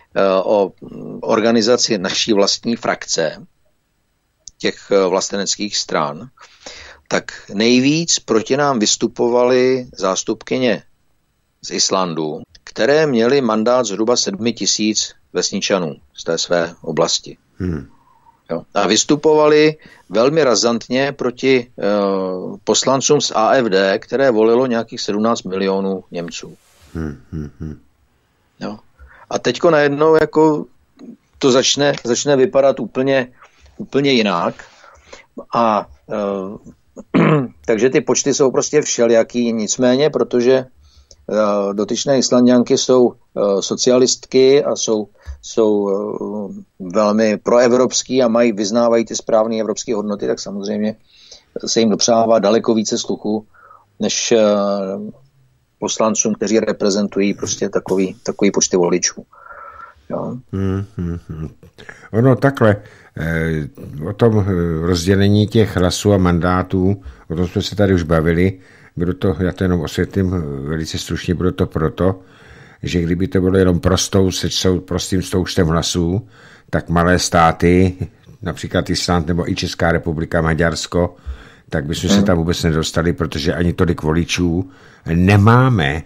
o organizaci naší vlastní frakce, těch vlasteneckých stran, tak nejvíc proti nám vystupovaly zástupkyně z Islandu, které měly mandát zhruba sedmi tisíc vesničanů z té své oblasti. Hmm. Jo. A vystupovali velmi razantně proti uh, poslancům z A F D, které volilo nějakých sedmnáct milionů Němců. Hmm, hmm, hmm. Jo. A teďko najednou jako to začne, začne vypadat úplně, úplně jinak. A uh, takže ty počty jsou prostě všelijaký, nicméně, protože uh, dotyčné Islanďanky jsou uh, socialistky a jsou, jsou uh, velmi proevropský a mají, vyznávají ty správné evropské hodnoty, tak samozřejmě se jim dopřává daleko více sluchu, než uh, poslancům, kteří reprezentují prostě takový, takový počty voličů. Jo. Hmm, hmm, hmm. Ono takhle, eh, o tom rozdělení těch hlasů a mandátů, o tom jsme se tady už bavili, bylo to, já to jenom osvětlím velice stručně, bylo to proto, že kdyby to bylo jenom prostou sečtou, prostým součtem hlasů, tak malé státy, například Island nebo i Česká republika, Maďarsko, tak bychom se tam vůbec nedostali, protože ani tolik voličů nemáme,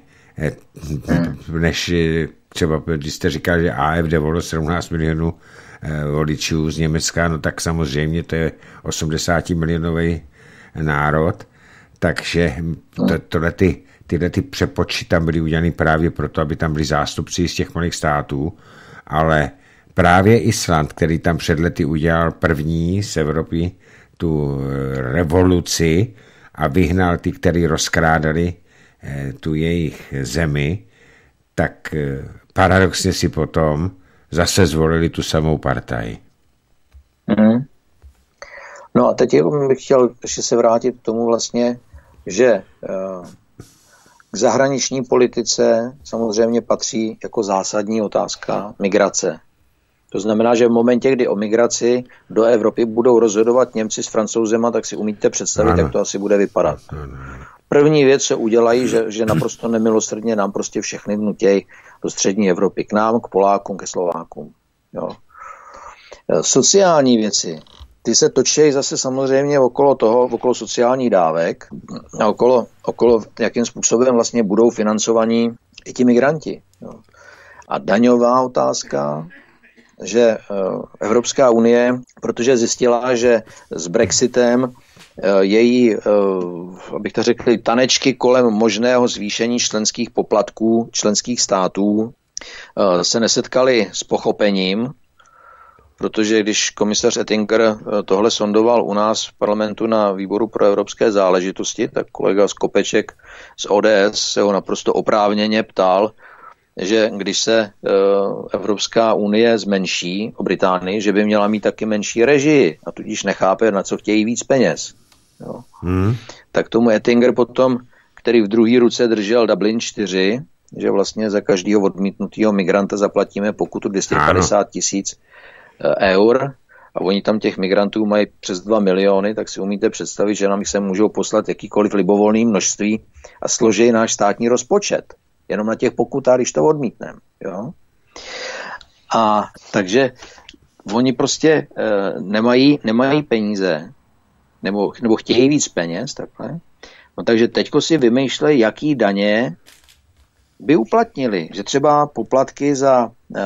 než třeba, když jste říkal, že A F D volilo sedmnáct milionů voličů z Německa, no tak samozřejmě to je osmdesátimilionový národ, takže to, tohle ty, tyhle ty přepočty tam byly udělané právě proto, aby tam byli zástupci z těch malých států, ale právě Island, který tam před lety udělal první z Evropy tu revoluci a vyhnal ty, kteří rozkrádali tu jejich zemi, tak paradoxně si potom zase zvolili tu samou partaj. Mm-hmm. No a teď bych chtěl ještě se vrátit k tomu vlastně, že k zahraniční politice samozřejmě patří jako zásadní otázka migrace. To znamená, že v momentě, kdy o migraci do Evropy budou rozhodovat Němci s Francouzema, tak si umíte představit, ano. jak to asi bude vypadat. První věc, co udělají, že, že naprosto nemilosrdně nám prostě všechny vnutějí do střední Evropy. K nám, k Polákům, ke Slovákům. Jo. Sociální věci, ty se točí zase samozřejmě okolo toho, okolo sociálních dávek a okolo, okolo jakým způsobem vlastně budou financovaní i ti migranti. Jo. A daňová otázka, že Evropská unie, protože zjistila, že s Brexitem její, abych to řekl, tanečky kolem možného zvýšení členských poplatků členských států se nesetkaly s pochopením, protože když komisař Oettinger tohle sondoval u nás v parlamentu na výboru pro evropské záležitosti, tak kolega Skopeček z O D S se ho naprosto oprávněně ptal, že když se Evropská unie zmenší o Británii, že by měla mít taky menší režii a tudíž nechápe, na co chtějí víc peněz. Jo. Hmm. Tak tomu Oettinger potom, který v druhé ruce držel Dublin čtyři, že vlastně za každého odmítnutého migranta zaplatíme pokutu dvě stě padesát tisíc eur a oni tam těch migrantů mají přes dva miliony, tak si umíte představit, že nám se můžou poslat jakýkoliv libovolný množství a složí náš státní rozpočet. Jenom na těch pokutách, když to odmítneme. Jo? A takže oni prostě e, nemají, nemají peníze, nebo, nebo chtějí víc peněz, takhle. No takže teďko si vymýšlejí, jaký daně by uplatnili. Že třeba poplatky za e,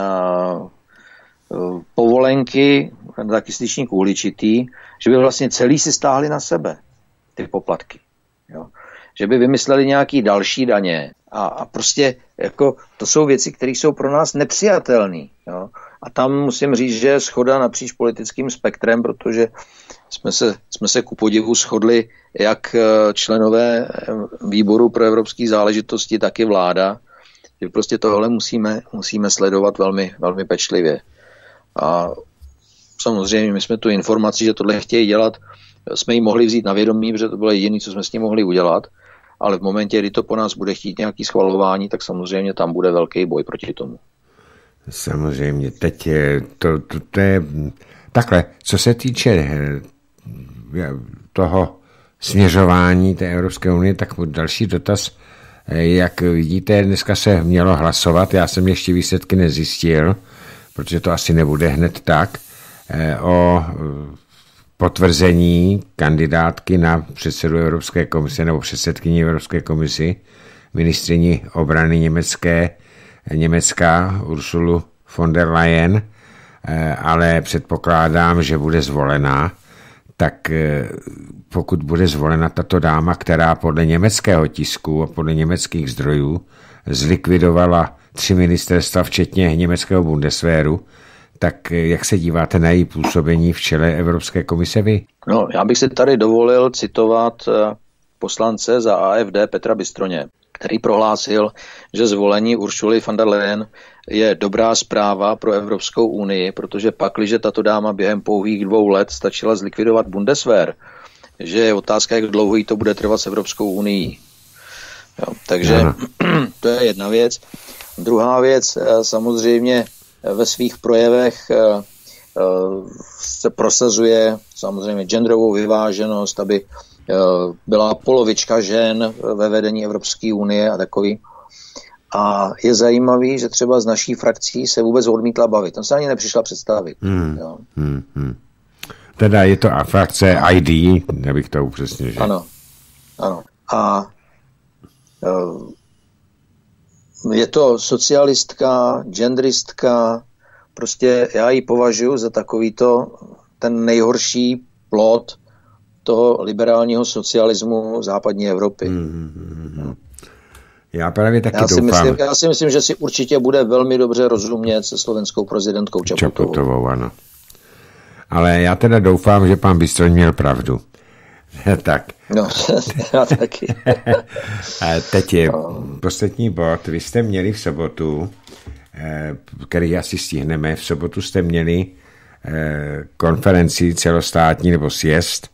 povolenky za kysličník uhličitý, že by vlastně celý si stáhli na sebe ty poplatky. Jo. Že by vymysleli nějaký další daně a, a prostě jako to jsou věci, které jsou pro nás nepřijatelné. A tam musím říct, že je shoda napříč politickým spektrem, protože jsme se, jsme se ku podivu shodli jak členové výboru pro evropské záležitosti, tak i vláda, že prostě tohle musíme, musíme sledovat velmi, velmi pečlivě. A samozřejmě my jsme tu informaci, že tohle chtějí dělat, jsme ji mohli vzít na vědomí, protože to bylo jediné, co jsme s tím mohli udělat, ale v momentě, kdy to po nás bude chtít nějaké schvalování, tak samozřejmě tam bude velký boj proti tomu. Samozřejmě, teď je to, to, to je takhle, co se týče toho směřování té Evropské unie, tak další dotaz, jak vidíte, dneska se mělo hlasovat, já jsem ještě výsledky nezjistil, protože to asi nebude hned tak, o potvrzení kandidátky na předsedu Evropské komise nebo předsedkyni Evropské komisi, ministryni obrany německé, Německa Ursulu von der Leyen, ale předpokládám, že bude zvolená, tak pokud bude zvolena tato dáma, která podle německého tisku a podle německých zdrojů zlikvidovala tři ministerstva, včetně německého Bundeswehru, tak jak se díváte na její působení v čele Evropské komise vy? No, já bych si tady dovolil citovat poslance za A F D Petra Bystroně, který prohlásil, že zvolení Ursuly von der Leyen je dobrá zpráva pro Evropskou unii, protože pakliže tato dáma během pouhých dvou let stačila zlikvidovat Bundeswehr, že je otázka, jak dlouho jí to bude trvat s Evropskou unii. Jo, takže Aha. to je jedna věc. Druhá věc, samozřejmě ve svých projevech se prosazuje samozřejmě genderovou vyváženost, aby byla polovička žen ve vedení Evropské unie a takový. A je zajímavý, že třeba z naší frakcí se vůbec odmítla bavit. Tam se ani nepřišla představit. Hmm, jo. Hmm, hmm. Teda je to frakce I D, abych to upřesnil, že? Ano, ano. A je to socialistka, genderistka, prostě já ji považuji za takovýto ten nejhorší plod toho liberálního socialismu západní Evropy. Hmm, hmm, hmm. Já právě taky já si doufám. Myslím, já si myslím, že si určitě bude velmi dobře rozumět se slovenskou prezidentkou Čaputovou. Čaputovou, ano. Ale já teda doufám, že pan Bystroň měl pravdu. Tak. No, já taky. Teď je poslední bod. Vy jste měli v sobotu, který asi stihneme, v sobotu jste měli konferenci celostátní nebo sjezd.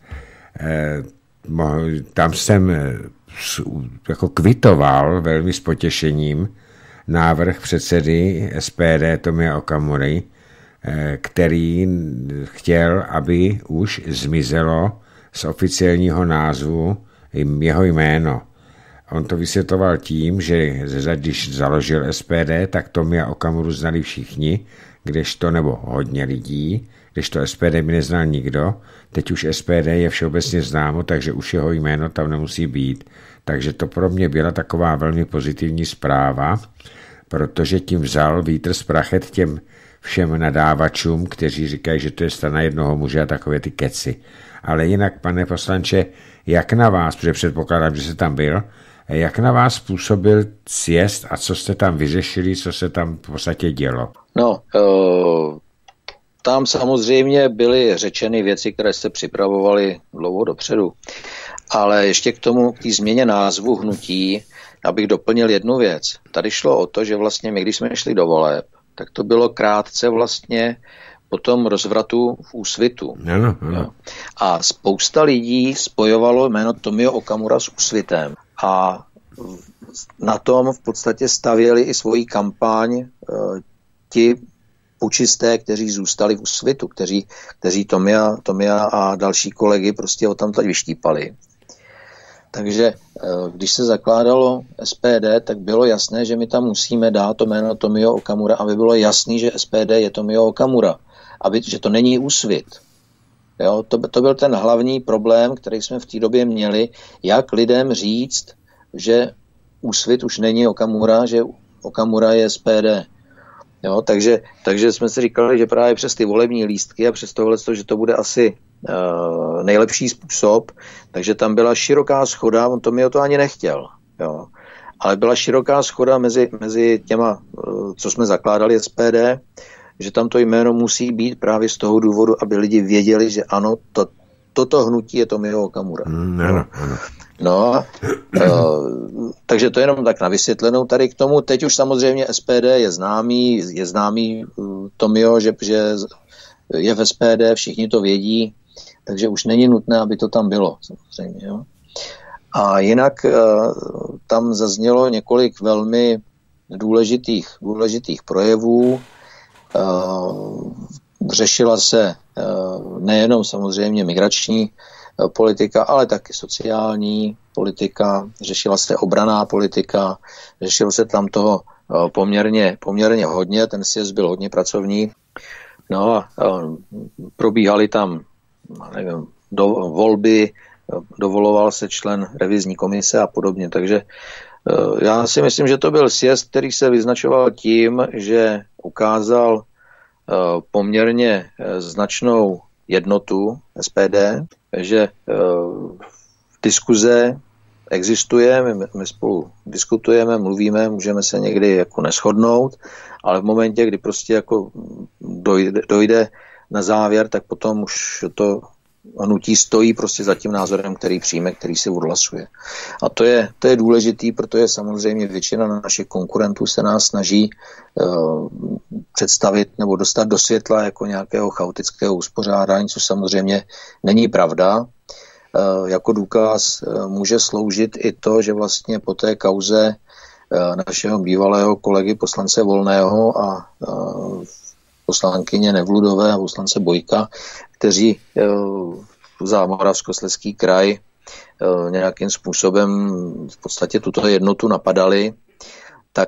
Tam jsem jako kvitoval velmi s potěšením návrh předsedy S P D Tomia Okamury, který chtěl, aby už zmizelo z oficiálního názvu jeho jméno. On to vysvětloval tím, že když založil S P D, tak Tomia Okamuru znali všichni, kdežto nebo hodně lidí, kdežto S P D by neznal nikdo. Teď už S P D je všeobecně známo, takže už jeho jméno tam nemusí být. Takže to pro mě byla taková velmi pozitivní zpráva, protože tím vzal vítr z prachet těm všem nadávačům, kteří říkají, že to je strana jednoho muže a takové ty keci. Ale jinak, pane poslanče, jak na vás, protože předpokládám, že jste tam byl, jak na vás působil sjezd a co jste tam vyřešili, co se tam v podstatě dělo? No, uh, tam samozřejmě byly řečeny věci, které se připravovaly dlouho dopředu. Ale ještě k tomu, k té změně názvu hnutí, abych doplnil jednu věc. Tady šlo o to, že vlastně my, když jsme šli do voleb, tak to bylo krátce vlastně po tom rozvratu v Úsvitu. Ano, ano. A spousta lidí spojovalo jméno Tomio Okamura s Úsvitem. A na tom v podstatě stavěli i svoji kampaň ti pučisté, kteří zůstali v Úsvitu, kteří, kteří Tomia, Tomia a další kolegy prostě o tam tady vyštípali. Takže když se zakládalo S P D, tak bylo jasné, že my tam musíme dát to jméno Tomio Okamura, aby bylo jasný, že S P D je Tomio Okamura, aby, že to není Úsvit. Jo, to, to byl ten hlavní problém, který jsme v té době měli, jak lidem říct, že Úsvit už není Okamura, že Okamura je S P D. Jo, takže, takže jsme si říkali, že právě přes ty volební lístky a přes tohle, že to bude asi uh, nejlepší způsob, takže tam byla široká shoda, on to mi o to ani nechtěl, jo. Ale byla široká shoda mezi, mezi těma, uh, co jsme zakládali S P D, že tam to jméno musí být právě z toho důvodu, aby lidi věděli, že ano, to, toto hnutí je Tomio Okamura. Mm, ano, ano. No, uh, takže to jenom tak na vysvětlenou tady k tomu. Teď už samozřejmě S P D je známý, je známý uh, Tomio, že, že je v S P D, všichni to vědí, takže už není nutné, aby to tam bylo, samozřejmě. Jo. A jinak uh, tam zaznělo několik velmi důležitých, důležitých projevů. Uh, řešila se uh, nejenom samozřejmě migrační politika, ale taky sociální politika, řešila se obranná politika, řešilo se tam toho poměrně, poměrně hodně, ten sjezd byl hodně pracovní. No a probíhaly tam, nevím, do, volby, dovoloval se člen revizní komise a podobně, takže já si myslím, že to byl sjezd, který se vyznačoval tím, že ukázal poměrně značnou jednotu S P D, že uh, diskuze existuje, my, my spolu diskutujeme, mluvíme, můžeme se někdy jako neshodnout, ale v momentě, kdy prostě jako dojde, dojde na závěr, tak potom už to hnutí stojí prostě za tím názorem, který přijme, který si odhlasuje. A to je, to je důležitý, protože samozřejmě většina našich konkurentů se nás snaží uh, představit nebo dostat do světla jako nějakého chaotického uspořádání, což samozřejmě není pravda. Uh, jako důkaz uh, může sloužit i to, že vlastně po té kauze uh, našeho bývalého kolegy poslance Volného a uh, poslankyně Nevludové a poslance Bojka, kteří uh, za Moravskoslezský kraj uh, nějakým způsobem v podstatě tuto jednotu napadali, tak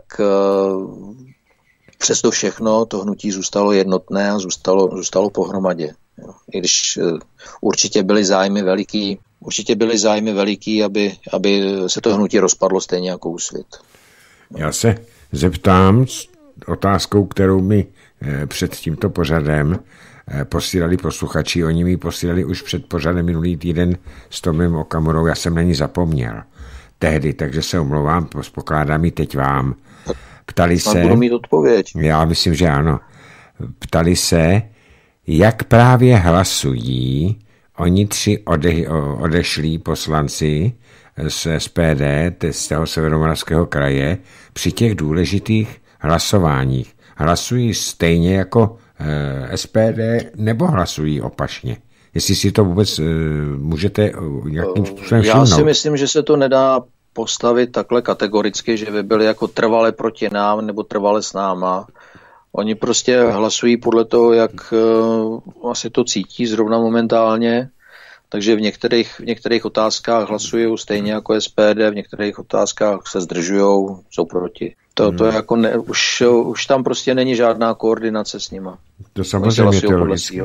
uh, přesto všechno to hnutí zůstalo jednotné a zůstalo, zůstalo pohromadě. Jo. I když uh, určitě byly zájmy veliký, určitě byly zájmy veliký, aby, aby se to hnutí rozpadlo stejně jako Úsvit. Já se zeptám otázkou, kterou mi před tímto pořadem posílali posluchači, oni mi posílali už před pořadem minulý týden s Tomem Okamurou, já jsem na ní zapomněl tehdy, takže se omlouvám, pokládám ji teď vám. Ptali se... Budu mít odpověď. Já myslím, že ano. Ptali se, jak právě hlasují oni tři ode, odešlí poslanci z S P D, z toho Severomoravského kraje, při těch důležitých hlasováních. Hlasují stejně jako e, S P D nebo hlasují opačně? Jestli si to vůbec e, můžete nějakým způsobem všimnout. Já si myslím, že se to nedá postavit takhle kategoricky, že by byli jako trvale proti nám nebo trvale s náma. Oni prostě hlasují podle toho, jak e, asi to cítí zrovna momentálně. Takže v některých, v některých otázkách hlasují stejně jako S P D, v některých otázkách se zdržujou, jsou proti. To, to je jako ne, už, už tam prostě není žádná koordinace s nima. To samozřejmě to logicky.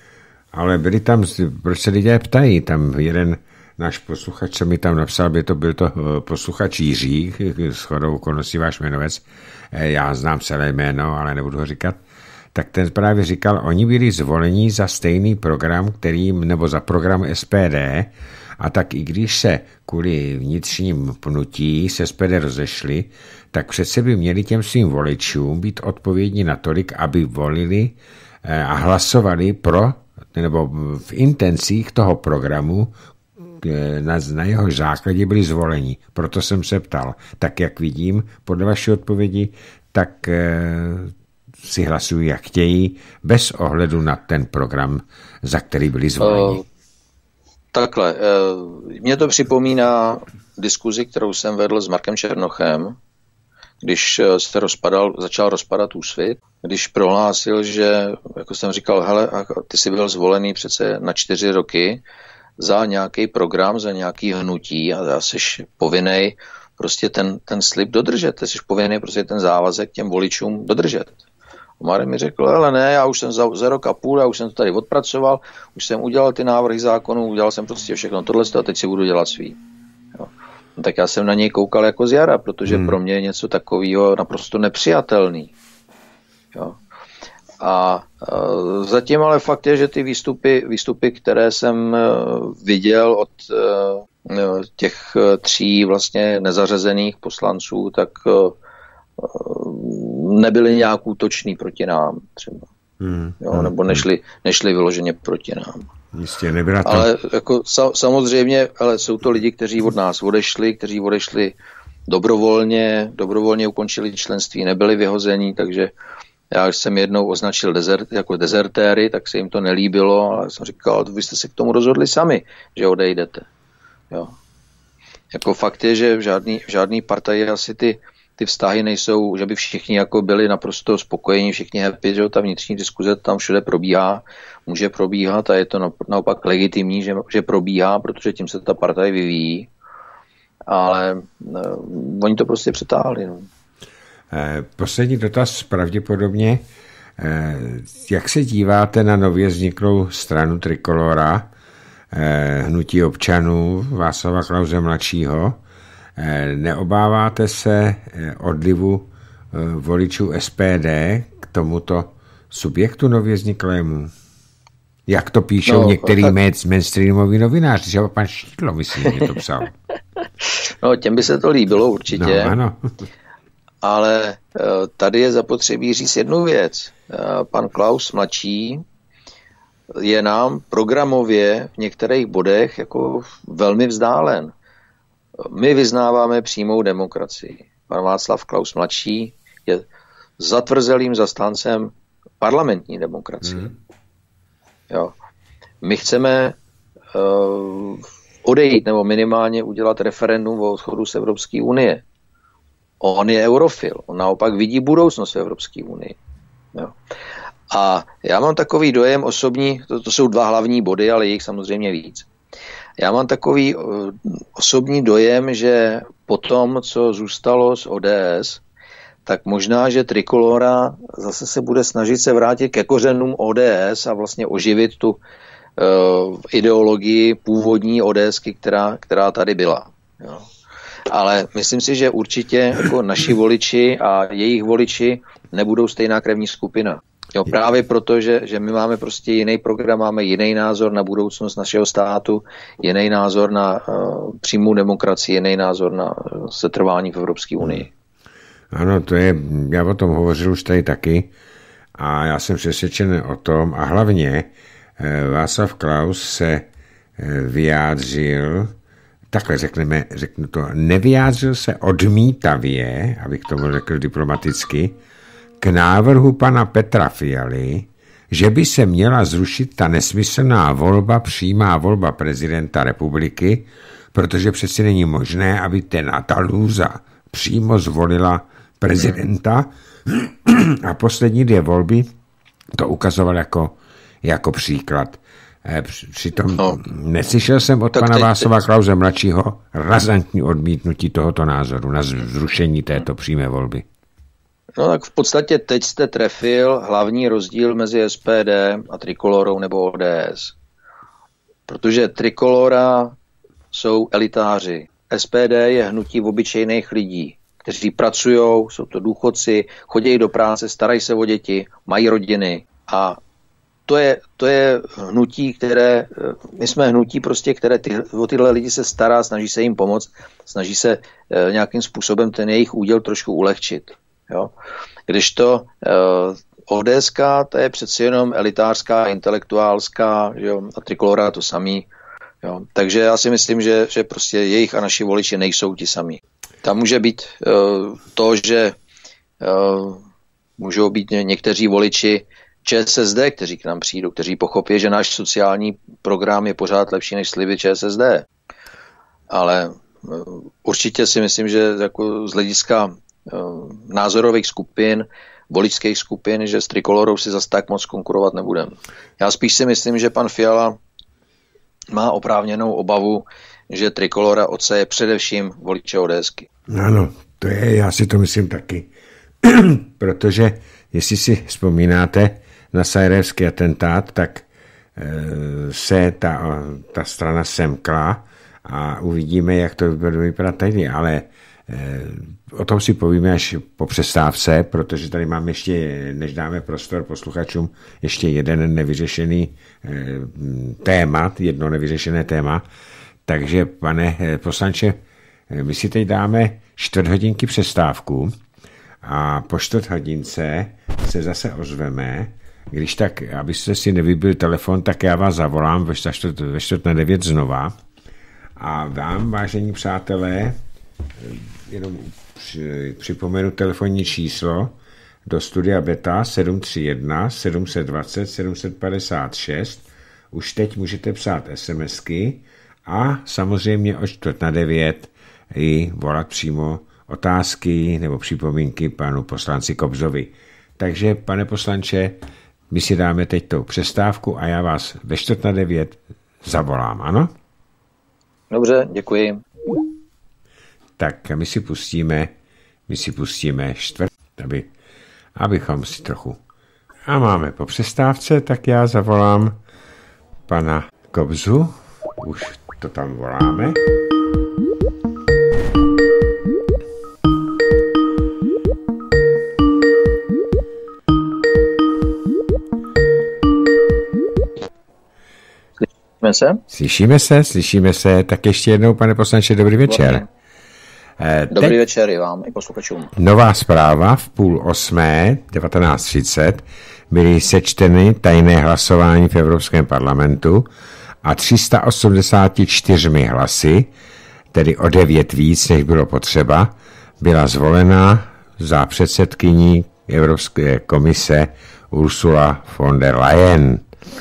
Ale byli tam, proč se lidé ptají, tam jeden náš posluchač, co mi tam napsal, by to byl to posluchač Jiří, shodou okolností váš jmenovec, já znám celé jméno, ale nebudu ho říkat, tak ten právě říkal, oni byli zvoleni za stejný program, který, nebo za program S P D, a tak i když se kvůli vnitřním pnutí se S P D rozešli, tak přece by měli těm svým voličům být odpovědní natolik, aby volili a hlasovali pro, nebo v intencích toho programu, na, na jeho základě byli zvoleni. Proto jsem se ptal. Tak jak vidím, podle vaší odpovědi, tak e, si hlasují, jak chtějí, bez ohledu na ten program, za který byli zvoleni. Uh, takhle. Uh, mě to připomíná diskuzi, kterou jsem vedl s Markem Černochem, když se rozpadal, začal rozpadat Úsvit, když prohlásil, že, jako jsem říkal, hele, ty jsi byl zvolený přece na čtyři roky za nějaký program, za nějaký hnutí a jsi povinnej prostě ten, ten slib dodržet. Ty jsi povinnej prostě ten závazek těm voličům dodržet. A Marek mi řekl, ale ne, já už jsem za, za rok a půl, já už jsem to tady odpracoval, už jsem udělal ty návrhy zákonů, udělal jsem prostě všechno tohle a teď si budu dělat svý. Jo. No, tak já jsem na něj koukal jako z jara, protože hmm. pro mě je něco takového naprosto nepřijatelný. Jo. A uh, zatím ale fakt je, že ty výstupy, výstupy které jsem uh, viděl od uh, těch uh, tří vlastně nezařazených poslanců, tak uh, nebyly nějak útočný proti nám třeba. Hmm. Jo, nebo nešli, nešli vyloženě proti nám. Jistě, nebyla tam. Ale jako, sa, samozřejmě, ale jsou to lidi, kteří od nás odešli, kteří odešli dobrovolně, dobrovolně ukončili členství, nebyli vyhození, takže já jsem jednou označil desert, jako dezertéry, tak se jim to nelíbilo, ale jsem říkal, vy jste se k tomu rozhodli sami, že odejdete. Jo. Jako fakt je, že v žádný, v žádný partaji asi ty, ty vztahy nejsou, že by všichni jako byli naprosto spokojení, všichni happy, že ta vnitřní diskuze tam všude probíhá, může probíhat a je to naopak legitimní, že, že probíhá, protože tím se ta partaj vyvíjí, ale no, oni to prostě přetáhli. No. Poslední dotaz pravděpodobně. Jak se díváte na nově vzniklou stranu Trikolora, hnutí občanů Václava Klause mladšího? Neobáváte se odlivu voličů S P D k tomuto subjektu nově vzniklému? Jak to píšou no, některý tak... mainstreamoví novináři, že pan Štídlo, myslím, že to psal. No, těm by se to líbilo určitě. No, ano. Ale tady je zapotřebí říct jednu věc. Pan Klaus mladší je nám programově v některých bodech jako velmi vzdálen. My vyznáváme přímou demokracii. Pan Václav Klaus mladší je zatvrzelým zastáncem parlamentní demokracie. Hmm. Jo. My chceme uh, odejít nebo minimálně udělat referendum o odchodu z Evropské unie. On je eurofil, on naopak vidí budoucnost v Evropské unii. Jo. A já mám takový dojem osobní, to, to jsou dva hlavní body, ale jich samozřejmě víc. Já mám takový uh, osobní dojem, že po tom, co zůstalo z O D S, tak možná, že Trikolora zase se bude snažit se vrátit ke kořenům O D S a vlastně oživit tu uh, ideologii původní ODSky, která, která tady byla. Jo. Ale myslím si, že určitě jako naši voliči a jejich voliči nebudou stejná krevní skupina. Jo, právě proto, že, že my máme prostě jiný program, máme jiný názor na budoucnost našeho státu, jiný názor na uh, přímou demokracii, jiný názor na uh, setrvání v Evropské unii. Ano, to je, já o tom hovořil už tady taky a já jsem přesvědčen o tom a hlavně eh, Václav Klaus se eh, vyjádřil, takhle řekneme, řeknu to, nevyjádřil se odmítavě, abych tomu řekl diplomaticky, k návrhu pana Petra Fialy, že by se měla zrušit ta nesmyslná volba, přímá volba prezidenta republiky, protože přeci není možné, aby ten ta lůza přímo zvolila prezidenta a poslední dvě volby to ukazoval jako, jako příklad. Přitom no, neslyšel jsem od pana Václava Klause mladšího razantní odmítnutí tohoto názoru na zrušení této přímé volby. No tak v podstatě teď jste trefil hlavní rozdíl mezi S P D a Trikolorou nebo O D S. Protože Trikolora jsou elitáři. S P D je hnutí obyčejných lidí. kteří pracují, jsou to důchodci, chodí do práce, starají se o děti, mají rodiny a to je, to je hnutí, které, my jsme hnutí prostě, které ty, o tyhle lidi se stará, snaží se jim pomoct, snaží se e, nějakým způsobem ten jejich úděl trošku ulehčit. Jo? Kdežto e, O D S ka, to je přeci jenom elitářská, intelektuálská, jo? A Trikolora to samý. Jo? Takže já si myslím, že, že prostě jejich a naši voliči nejsou ti samí. Tam může být e, to, že e, můžou být někteří voliči Č S S D, kteří k nám přijdou, kteří pochopí, že náš sociální program je pořád lepší než sliby Č S S D. Ale určitě si myslím, že jako z hlediska uh, názorových skupin, voličských skupin, že s Trikolorou si zase tak moc konkurovat nebudeme. Já spíš si myslím, že pan Fiala má oprávněnou obavu, že Trikolora odseje především voliče ODSky. Ano, to je, já si to myslím taky. Protože, jestli si vzpomínáte na sajrevský atentát, tak e, se ta, ta strana semkla a uvidíme, jak to bude vypadat tady, ale e, o tom si povíme až po přestávce, protože tady máme ještě, než dáme prostor posluchačům, ještě jeden nevyřešený e, téma, jedno nevyřešené téma. Takže, pane poslanče, my si teď dáme čtvrt hodinky přestávku a po čtvrt hodince se zase ozveme. Když tak, abyste si nevybil telefon, tak já vás zavolám ve čtvrt, ve čtvrt na devět znova. A vám, vážení přátelé, jenom připomenu telefonní číslo do studia Beta sedm tři jedna sedm dva nula sedm pět šest. Už teď můžete psát SMSky a samozřejmě o čtvrt na devět i volat přímo otázky nebo připomínky panu poslanci Kobzovi. Takže, pane poslanče, my si dáme teď tou přestávku a já vás ve čtvrt na devět zavolám, ano? Dobře, děkuji. Tak my si pustíme, my si pustíme čtvrt, aby, abychom si trochu. A máme po přestávce, tak já zavolám pana Kobzu. Už to tam voláme. Slyšíme se? Slyšíme se, slyšíme se. Tak ještě jednou, pane poslanče, dobrý večer. Dobrý Teď večer i vám, i posluchačům. Nová zpráva v půl osmé, devatenáct třicet, byly sečteny tajné hlasování v Evropském parlamentu a tři sta osmdesát čtyři hlasy, tedy o devět víc, než bylo potřeba, byla zvolena za předsedkyní Evropské komise Ursula von der Leyen.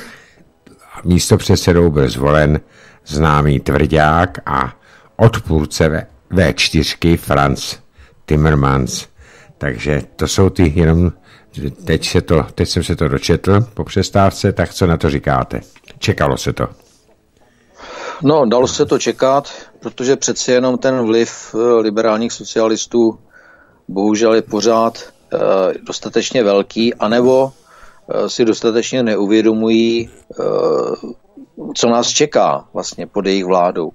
Místo předsedou byl zvolen známý tvrdák a odpůrce vé čtyři Franz Timmermans. Takže to jsou ty jenom, teď, se to, teď jsem se to dočetl po přestávce, tak co na to říkáte? Čekalo se to? No, dalo se to čekat, protože přeci jenom ten vliv liberálních socialistů bohužel je pořád e, dostatečně velký, anebo e, si dostatečně neuvědomují, e, co nás čeká vlastně pod jejich vládou.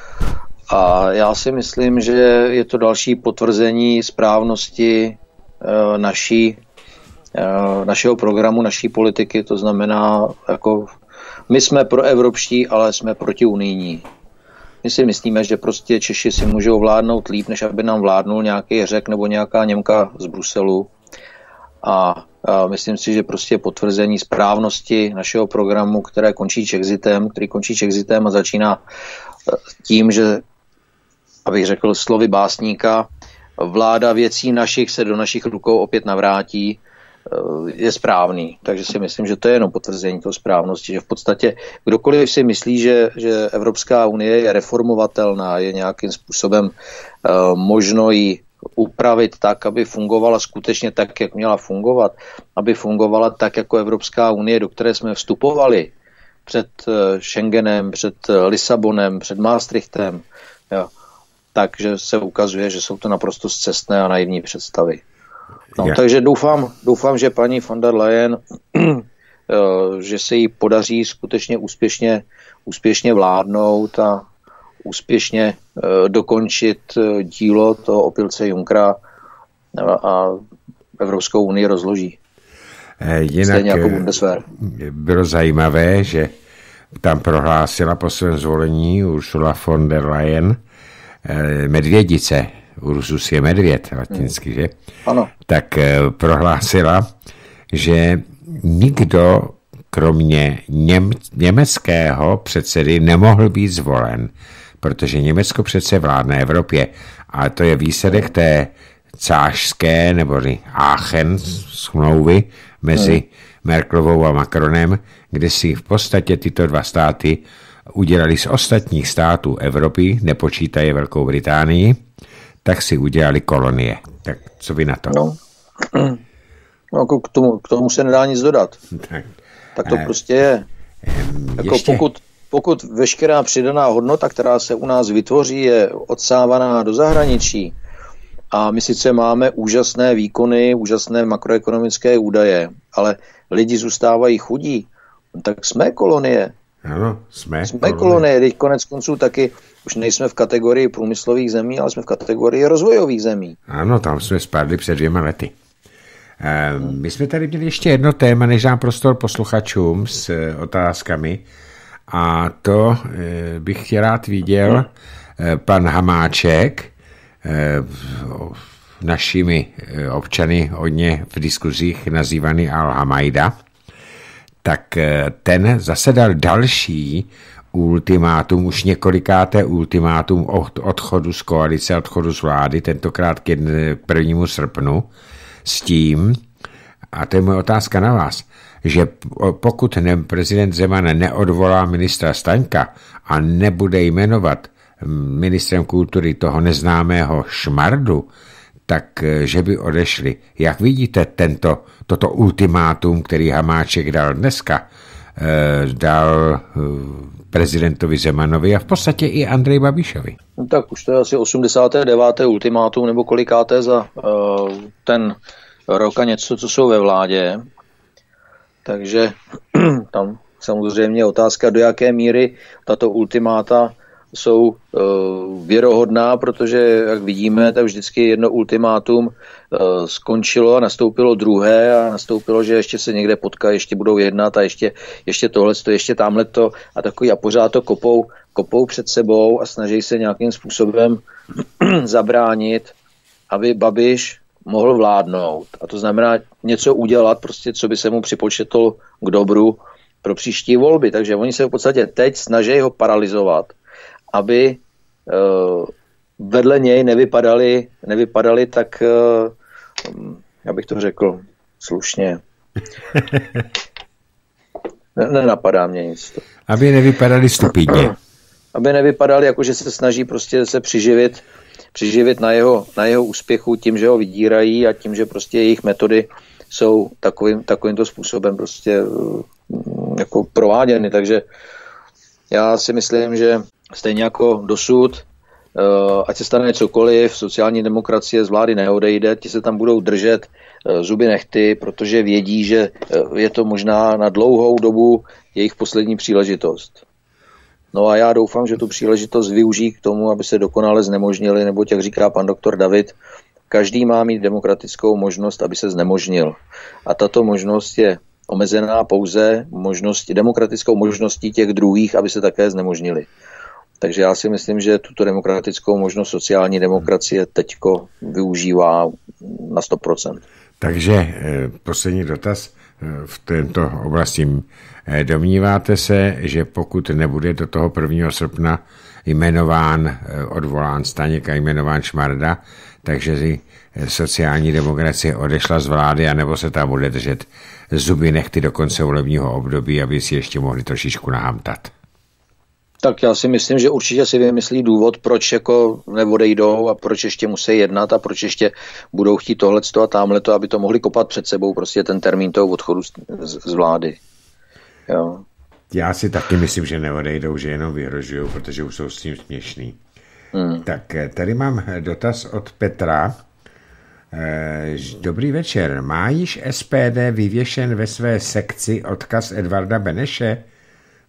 A já si myslím, že je to další potvrzení správnosti e, naší, e, našeho programu, naší politiky, to znamená, jako my jsme proevropští, ale jsme protiunijní. My si myslíme, že prostě Češi si můžou vládnout líp, než aby nám vládnul nějaký Řek nebo nějaká Němka z Bruselu. A, a myslím si, že prostě potvrzení správnosti našeho programu, které končí Chexitem, který končí Chexitem a začíná tím, že, abych řekl slovy básníka, vláda věcí našich se do našich rukou opět navrátí, je správný. Takže si myslím, že to je jenom potvrzení toho správnosti, že v podstatě kdokoliv si myslí, že, že Evropská unie je reformovatelná, je nějakým způsobem uh, možno ji upravit tak, aby fungovala skutečně tak, jak měla fungovat, aby fungovala tak, jako Evropská unie, do které jsme vstupovali před uh, Schengenem, před uh, Lisabonem, před Maastrichtem, jo. Takže se ukazuje, že jsou to naprosto scestné a naivní představy. No, yeah. Takže doufám, doufám, že paní von der Leyen, že se jí podaří skutečně úspěšně, úspěšně vládnout a úspěšně dokončit dílo toho opilce Junckera a Evropskou unii rozloží. Jinak stejně jako Bundeswehr. Bylo zajímavé, že tam prohlásila po svém zvolení Ursula von der Leyen medvědice, Ursus je medvěd latinsky, že? Ano. Tak prohlásila, že nikdo kromě něm, německého předsedy nemohl být zvolen, protože Německo přece vládne Evropě. A to je výsledek té cářské nebo Aachen smlouvy mezi hmm. Merkelovou a Macronem, kde si v podstatě tyto dva státy udělali z ostatních států Evropy, nepočítaje Velkou Británii, tak si udělali kolonie. Tak co vy na to? No, no k, tomu, k tomu se nedá nic dodat. Tak, tak to eh, prostě je. Eh, jako pokud, pokud veškerá přidaná hodnota, která se u nás vytvoří, je odsávaná do zahraničí, a my sice máme úžasné výkony, úžasné makroekonomické údaje, ale lidi zůstávají chudí, tak jsme kolonie. Ano, jsme, jsme kolonie. kolonie. Teď konec konců taky už nejsme v kategorii průmyslových zemí, ale jsme v kategorii rozvojových zemí. Ano, tam jsme spadli před dvěma lety. My jsme tady měli ještě jedno téma, než dám prostor posluchačům s otázkami, a to bych tě rád viděl pan Hamáček, našimi občany hodně v diskuzích nazývaný Al-Hamaida, tak ten zasedal další ultimátum, už několikáté ultimátum od odchodu z koalice, odchodu z vlády, tentokrát k prvnímu srpnu, s tím, a to je moje otázka na vás, že pokud ne, prezident Zeman neodvolá ministra Staňka a nebude jmenovat ministrem kultury toho neznámého šmardu, tak že by odešli. Jak vidíte tento, toto ultimátum, který Hamáček dal dneska, eh, dal eh, prezidentovi Zemanovi a v podstatě i Andreji Babišovi? No tak už to je asi osmdesátého devátého ultimátum, nebo kolikáté za uh, ten rok a něco, co jsou ve vládě. Takže tam samozřejmě otázka, do jaké míry tato ultimáta jsou uh, věrohodná, protože, jak vidíme, tak vždycky jedno ultimátum uh, skončilo a nastoupilo druhé a nastoupilo, že ještě se někde potkají, ještě budou jednat a ještě, ještě tohleto, ještě tamhleto a takový a pořád to kopou, kopou před sebou a snaží se nějakým způsobem zabránit, aby Babiš mohl vládnout. A to znamená něco udělat, prostě, co by se mu připočetlo k dobru pro příští volby. Takže oni se v podstatě teď snaží ho paralyzovat, aby uh, vedle něj nevypadali, nevypadali tak, uh, já bych to řekl slušně. Nenapadá mě nic. Aby nevypadali stupidně. Aby nevypadali, jako že se snaží prostě se přiživit, přiživit na jeho, na jeho úspěchu tím, že ho vydírají a tím, že prostě jejich metody jsou takovým, takovýmto způsobem prostě uh, jako prováděny. Takže já si myslím, že stejně jako dosud, uh, ať se stane cokoliv, sociální demokracie z vlády neodejde, ti se tam budou držet uh, zuby nehty, protože vědí, že uh, je to možná na dlouhou dobu jejich poslední příležitost. No a já doufám, že tu příležitost využijí k tomu, aby se dokonale znemožnili, nebo jak říká pan doktor David, každý má mít demokratickou možnost, aby se znemožnil. A tato možnost je omezená pouze možnost, demokratickou možností těch druhých, aby se také znemožnili. Takže já si myslím, že tuto demokratickou možnost sociální demokracie teďko využívá na sto procent. Takže eh, poslední dotaz eh, v této oblasti. Eh, domníváte se, že pokud nebude do toho prvního srpna jmenován, eh, odvolán Staněk a jmenován Šmarda, takže si sociální demokracie odešla z vlády, anebo se tam bude držet zuby nehty do konce volebního období, aby si ještě mohli trošičku nahamtat? Tak já si myslím, že určitě si vymyslí důvod, proč jako neodejdou a proč ještě musí jednat a proč ještě budou chtít tohleto a támhleto, aby to mohli kopat před sebou prostě ten termín toho odchodu z, z, z vlády. Jo. Já si taky myslím, že neodejdou, že jenom vyhrožují, protože už jsou s tím směšný. Hmm. Tak tady mám dotaz od Petra. Dobrý večer. Má již S P D vyvěšen ve své sekci odkaz Edvarda Beneše?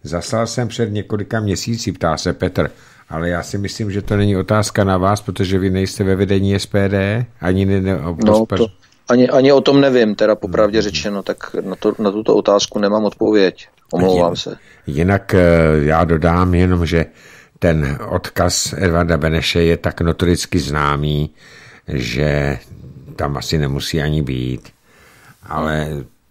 Zaslal jsem před několika měsíci, ptá se Petr, ale já si myslím, že to není otázka na vás, protože vy nejste ve vedení S P D, ani ne... ne no, to, ani, ani o tom nevím, teda popravdě řečeno, tak na, to, na tuto otázku nemám odpověď. Omlouvám se. Jinak já dodám jenom, že ten odkaz Edvarda Beneše je tak notoricky známý, že tam asi nemusí ani být, ale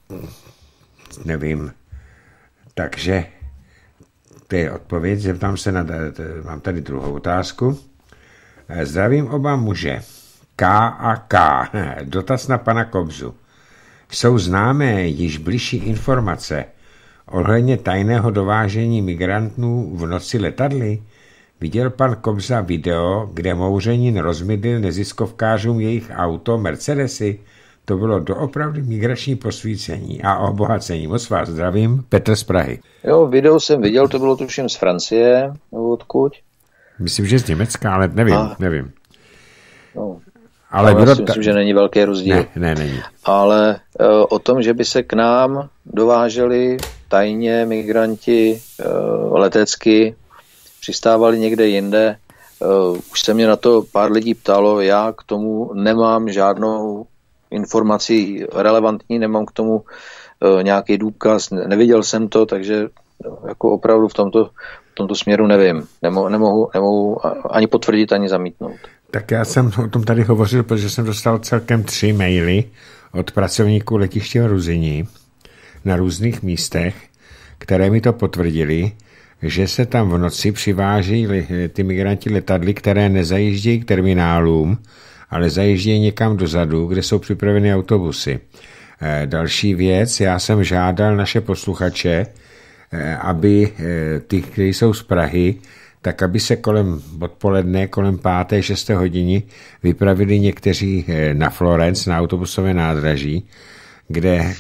nevím. Takže to je odpověď, zeptám se na, mám tady druhou otázku. Zdravím oba muže. K a K. Dotaz na pana Kobzu. Jsou známé již bližší informace ohledně tajného dovážení migrantů v noci letadly? Viděl pan Kobza video, kde Mouřenin rozmydlil neziskovkářům jejich auto Mercedesy? To bylo doopravdy migrační posvícení a obohacení. Moc vás zdravím, Petr z Prahy. Jo, video jsem viděl, to bylo tuším z Francie, nebo odkud? Myslím, že z Německa, ale nevím, a. nevím. No. Ale, ale bylo já si myslím, ta... že není velký rozdíl. Ne, ne, není. Ale e, o tom, že by se k nám dováželi tajně migranti e, letecky, přistávali někde jinde, e, už se mě na to pár lidí ptalo, já k tomu nemám žádnou informací relevantní, nemám k tomu e, nějaký důkaz, neviděl jsem to, takže jako opravdu v tomto, v tomto směru nevím. Nemo, nemohu, nemohu ani potvrdit, ani zamítnout. Tak já jsem o tom tady hovořil, protože jsem dostal celkem tři maily od pracovníků letiště v Ruzyni na různých místech, které mi to potvrdili, že se tam v noci přiváží ty migranti letadly, které nezajíždějí k terminálům, ale zajíždějí někam dozadu, kde jsou připraveny autobusy. Další věc, já jsem žádal naše posluchače, aby ty, kteří jsou z Prahy, tak aby se kolem odpoledne, kolem páté, šesté hodiny vypravili někteří na Florence, na autobusové nádraží, kde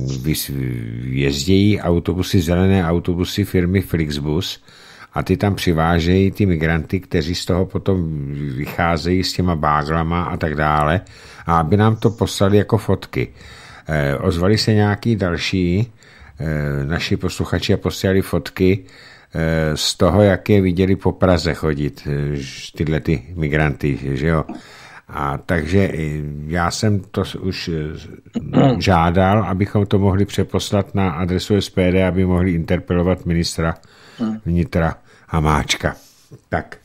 jezdí autobusy, zelené autobusy firmy Flixbus a ty tam přivážejí ty migranty, kteří z toho potom vycházejí s těma báglama a tak dále, a aby nám to poslali jako fotky. Ozvali se nějaký další naši posluchači a posílali fotky z toho, jak je viděli po Praze chodit tyhle ty migranty, že jo. A takže já jsem to už žádal, abychom to mohli přeposlat na adresu S P D, aby mohli interpelovat ministra vnitra Hamáčka. Tak.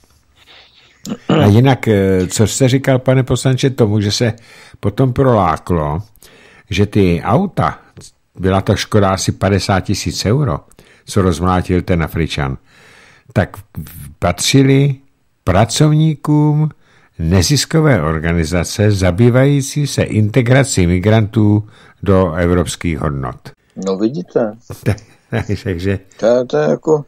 A jinak, co jste říkal, pane poslanče, tomu, že se potom proláklo, že ty auta, byla to škoda asi padesát tisíc euro, co rozmlátil ten Afričan, tak patřili pracovníkům neziskové organizace zabývající se integrací migrantů do evropských hodnot. No vidíte. Takže... To, to je jako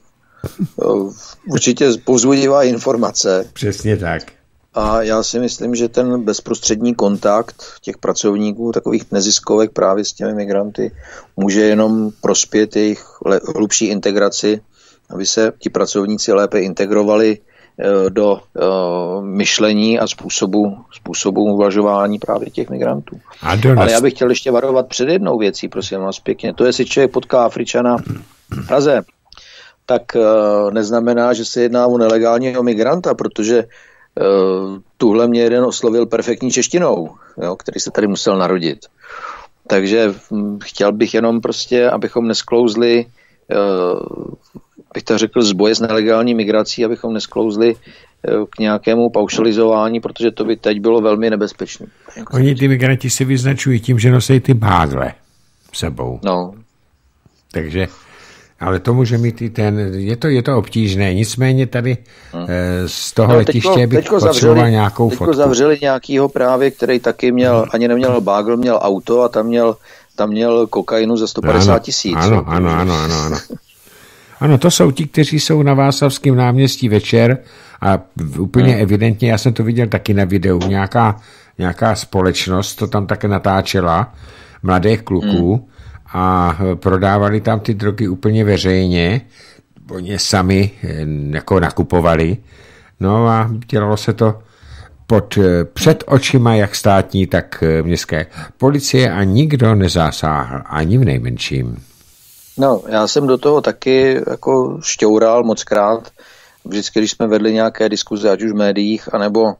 určitě povzbudivá informace. Přesně tak. A já si myslím, že ten bezprostřední kontakt těch pracovníků, takových neziskovek právě s těmi migranty, může jenom prospět jejich hlubší integraci, aby se ti pracovníci lépe integrovali do uh, myšlení a způsobu, způsobu uvažování právě těch migrantů. Ale já bych chtěl ještě varovat před jednou věcí, prosím vás pěkně. To je, jestli člověk potká Afričana v Praze, tak uh, neznamená, že se jedná o nelegálního migranta, protože uh, tuhle mě jeden oslovil perfektní češtinou, jo, který se tady musel narodit. Takže hm, chtěl bych jenom prostě, abychom nesklouzli uh, bych to řekl, z boje s nelegální migrací, abychom nesklouzli k nějakému paušalizování, protože to by teď bylo velmi nebezpečné. Oni ty migranti se vyznačují tím, že nosí ty bágle sebou. No. Takže, ale to může mít i ten, je to, je to obtížné, nicméně tady hmm. z toho no, letiště bych potřeboval nějakou teďko fotku. Zavřeli nějakýho právě, který taky měl, hmm. ani neměl bágl, měl auto a tam měl, tam měl kokainu za sto padesát tisíc. Ano, ano, ano, ano, ano. Ano, to jsou ti, kteří jsou na Václavském náměstí večer a úplně hmm. evidentně, já jsem to viděl taky na videu, nějaká, nějaká společnost to tam také natáčela, mladých kluků hmm. a prodávali tam ty drogy úplně veřejně, oni sami jako nakupovali, no a dělalo se to pod, před očima jak státní, tak městské policie a nikdo nezasáhl, ani v nejmenším. No, já jsem do toho taky jako šťoural mockrát. Vždycky, když jsme vedli nějaké diskuze, ať už v médiích, anebo uh,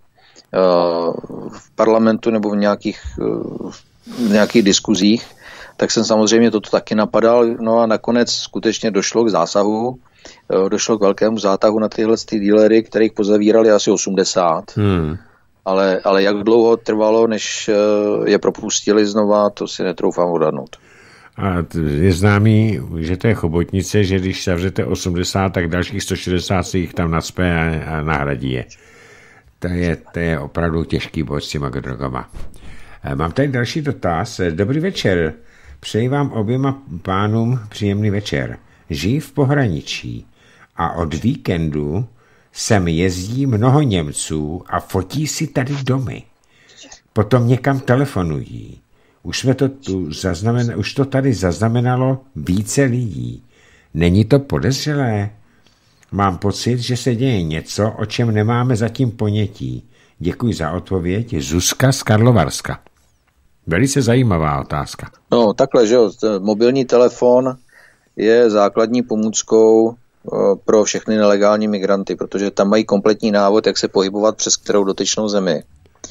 v parlamentu, nebo v nějakých, uh, v nějakých diskuzích, tak jsem samozřejmě toto taky napadal. No a nakonec skutečně došlo k zásahu, uh, došlo k velkému zátahu na tyhle ty dílery, kterých pozavírali asi osmdesát. Hmm. Ale, ale jak dlouho trvalo, než uh, je propustili znova, to si netroufám odhadnout. A je známý, že to je chobotnice, že když zavřete osmdesát, tak dalších sto šedesát si jich tam nacpe a, a nahradí je. To je, to je opravdu těžký boj s těma drogama. Mám tady další dotaz. Dobrý večer. Přeji vám oběma pánům příjemný večer. Žiji v pohraničí a od víkendu sem jezdí mnoho Němců a fotí si tady domy. Potom někam telefonují. Už jsme to tu zaznamenali, už to tady zaznamenalo více lidí. Není to podezřelé? Mám pocit, že se děje něco, o čem nemáme zatím ponětí. Děkuji za odpověď. Zuzka z Karlovarska. Velice zajímavá otázka. No takhle, že jo, mobilní telefon je základní pomůckou pro všechny nelegální migranty, protože tam mají kompletní návod, jak se pohybovat přes kterou dotyčnou zemi.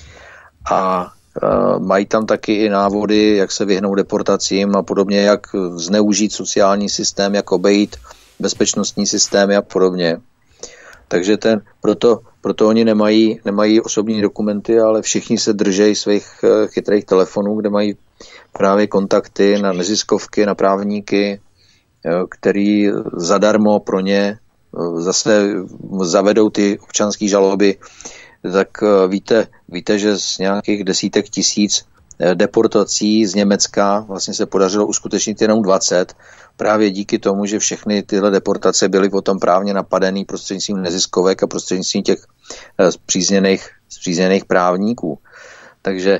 A mají tam taky i návody, jak se vyhnout deportacím a podobně, jak zneužít sociální systém, jak obejít bezpečnostní systémy a podobně. Takže ten, proto, proto oni nemají, nemají osobní dokumenty, ale všichni se držejí svých chytrých telefonů, kde mají právě kontakty na neziskovky, na právníky, který zadarmo pro ně zase zavedou ty občanské žaloby. Tak víte, víte, že z nějakých desítek tisíc deportací z Německa vlastně se podařilo uskutečnit jenom dvacet, právě díky tomu, že všechny tyhle deportace byly potom právně napadený prostřednictvím neziskovek a prostřednictvím těch spřízněných, spřízněných právníků. Takže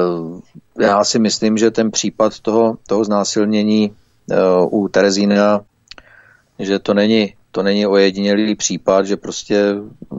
já si myslím, že ten případ toho, toho znásilnění u Terezína, že to není, to není ojedinělý případ, že prostě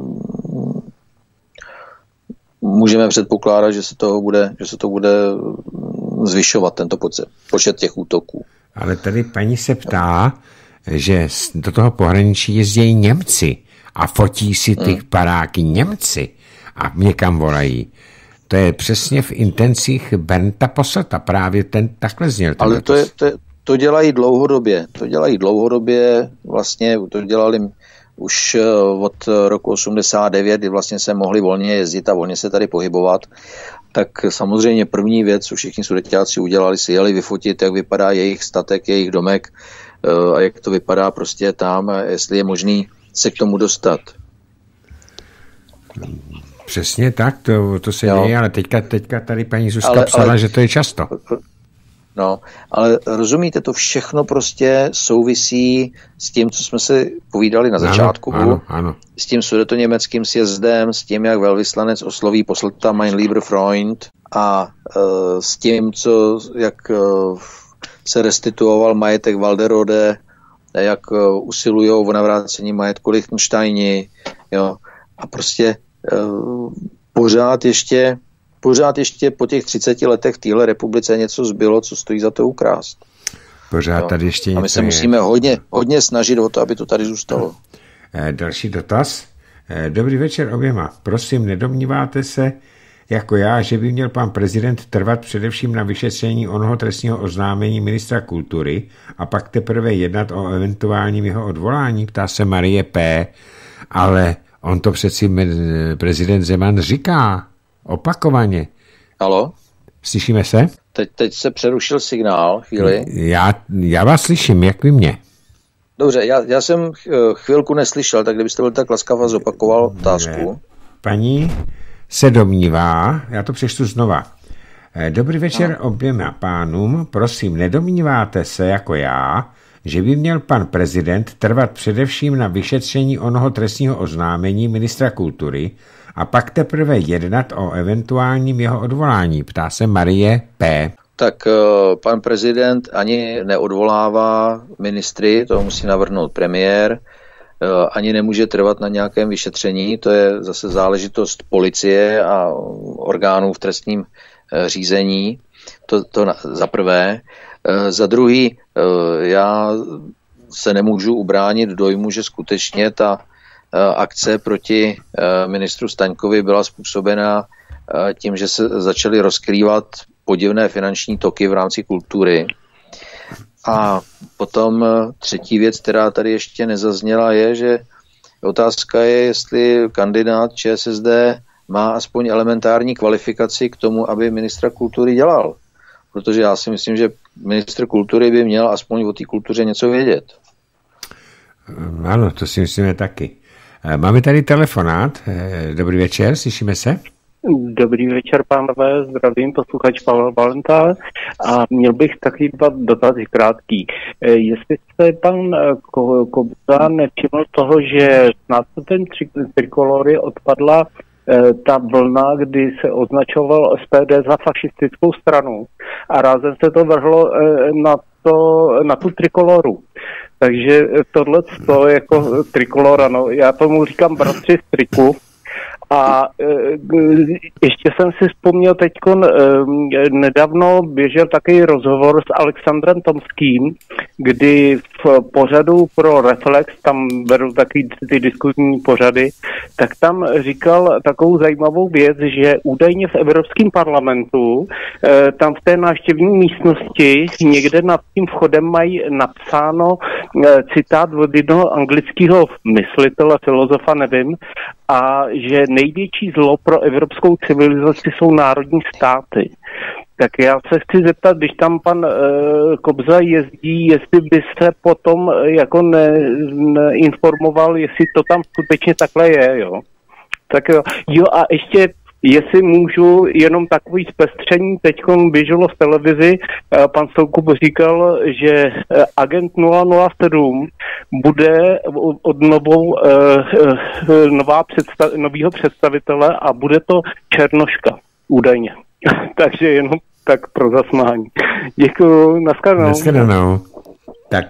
můžeme předpokládat, že se to bude, že se to bude zvyšovat, tento počet, počet těch útoků. Ale tady paní se ptá, že do toho pohraničí jezdí Němci a fotí si ty hmm. paráky Němci a někam volají. To je přesně v intencích Bernta Posselta, právě ten takhle zněl. Ale to, je, to, je, to dělají dlouhodobě, to dělají dlouhodobě, vlastně to dělali už od roku osmdesát devět, kdy vlastně se mohli volně jezdit a volně se tady pohybovat, tak samozřejmě první věc, co všichni sudeťáci udělali, si jeli vyfotit, jak vypadá jejich statek, jejich domek a jak to vypadá prostě tam a jestli je možný se k tomu dostat. Přesně tak, to, to se jo. děje, ale teďka, teďka tady paní Zuzka ale, psala, ale, že to je často. No, ale rozumíte, to všechno prostě souvisí s tím, co jsme si povídali na začátku. Ano, ano, ano. S tím sudetoněmeckým sjezdem, s tím, jak velvyslanec osloví Posselta mein lieber Freund a uh, s tím, co, jak uh, se restituoval majetek Walderode, jak uh, usilují o navrácení majetku Lichtensteini, jo, a prostě uh, pořád ještě Pořád ještě po těch třiceti letech v téhle republice něco zbylo, co stojí za to ukrást. Pořád tady ještě něco. A my se musíme je. hodně, hodně snažit o to, aby to tady zůstalo. Další dotaz. Dobrý večer oběma. Prosím, nedomníváte se, jako já, že by měl pan prezident trvat především na vyšetření onoho trestního oznámení ministra kultury a pak teprve jednat o eventuálním jeho odvolání? Ptá se Marie P. Ale on to přeci prezident Zeman říká. Opakovaně. Haló? Slyšíme se? Teď, teď se přerušil signál, chvíli. Já, já vás slyším, jak vy mě? Dobře, já, já jsem chvilku neslyšel, tak kdybyste byl tak laskav a zopakoval otázku. Paní se domnívá, já to přečtu znova. Dobrý večer no. oběma pánům, prosím, nedomníváte se jako já, že by měl pan prezident trvat především na vyšetření onoho trestního oznámení ministra kultury a pak teprve jednat o eventuálním jeho odvolání, ptá se Marie P. Tak pan prezident ani neodvolává ministry, to musí navrhnout premiér, ani nemůže trvat na nějakém vyšetření, to je zase záležitost policie a orgánů v trestním řízení, to, to za prvé. Za druhý, já se nemůžu ubránit dojmu, že skutečně ta akce proti ministru Staňkovi byla způsobena tím, že se začaly rozkrývat podivné finanční toky v rámci kultury. A potom třetí věc, která tady ještě nezazněla, je, že otázka je, jestli kandidát ČSSD má aspoň elementární kvalifikaci k tomu, aby ministra kultury dělal. Protože já si myslím, že ministr kultury by měl aspoň o té kultuře něco vědět. Ano, to si myslíme taky. Máme tady telefonát. Dobrý večer, slyšíme se? Dobrý večer, pánové, zdravím, posluchač Pavel Valenta. A měl bych taky dva dotazy krátký. Jestli se pan Kobza nevšiml toho, že s nástupem trikolory odpadla ta vlna, kdy se označoval S P D za fašistickou stranu a rázem se to vrhlo na, to, na tu trikoloru. Takže tohle to jako trikolora, no, já tomu říkám bratři z triku. A e, ještě jsem si vzpomněl teďkon, e, nedávno běžel takový rozhovor s Alexandrem Tomským, kdy v pořadu pro Reflex, tam vedl taky ty diskuzní pořady, tak tam říkal takovou zajímavou věc, že údajně v Evropském parlamentu, e, tam v té návštěvní místnosti někde nad tím vchodem mají napsáno e, citát od jednoho anglického myslitele, filozofa, nevím, a že největší zlo pro evropskou civilizaci jsou národní státy. Tak já se chci zeptat, když tam pan e, Kobza jezdí, jestli by se potom jako ne, neinformoval, jestli to tam skutečně takhle je, jo. Tak jo, jo a ještě jestli můžu, jenom takový zpestření, teďkom běželo v televizi, pan Soukup říkal, že agent nula nula sedm bude od novou, nová představ, novýho představitele a bude to Černoška, údajně. Takže jenom tak pro zasmání. Děkuju, nashledanou. Nashledanou. Tak.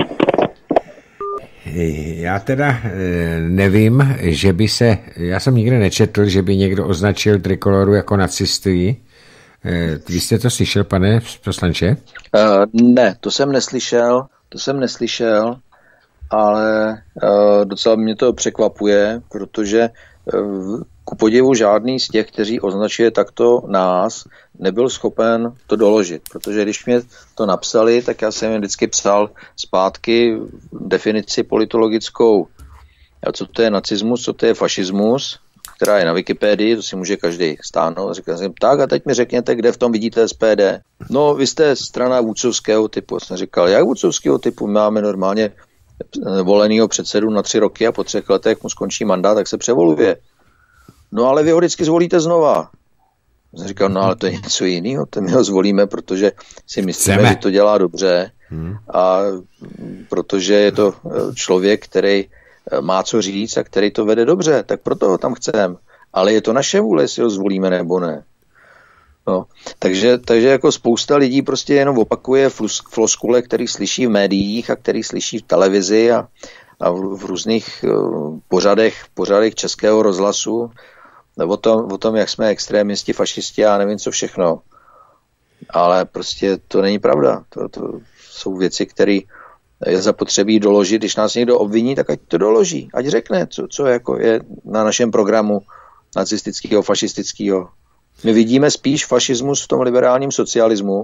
Já teda nevím, že by se, já jsem nikdy nečetl, že by někdo označil trikoloru jako nacistují. Vy jste to slyšel, pane poslanče? Uh, ne, to jsem neslyšel, to jsem neslyšel, ale uh, docela mě to překvapuje, protože uh, ku podivu žádný z těch, kteří označuje takto nás, nebyl schopen to doložit, protože když mě to napsali, tak já jsem jim vždycky psal zpátky definici politologickou, a co to je nacismus, co to je fašismus, která je na Wikipedii, to si může každý stáhnout. Říkal jsem, tak a teď mi řekněte, kde v tom vidíte S P D. No, vy jste strana vůdcovského typu. Jsem říkal, jak vůdcovského typu? Máme normálně volenýho předsedu na tři roky a po třech letech mu skončí mandát, tak se převoluje. No ale vy ho vždycky zvolíte znova. Jsem říkal, no ale to je něco jiného, to my ho zvolíme, protože si myslíme, Chceme. že to dělá dobře hmm. a protože je to člověk, který má co říct a který to vede dobře, tak proto ho tam chceme. Ale je to naše vůle, jestli ho zvolíme nebo ne. No, takže, takže jako spousta lidí prostě jenom opakuje floskule, který slyší v médiích a který slyší v televizi a, a v, v různých uh, pořadech, pořadech Českého rozhlasu o tom, o tom, jak jsme extrémisti, fašisti a nevím co všechno. Ale prostě to není pravda. To, to jsou věci, které je zapotřebí doložit. Když nás někdo obviní, tak ať to doloží. Ať řekne, co, co jako je na našem programu nacistického, fašistického. My vidíme spíš fašismus v tom liberálním socialismu,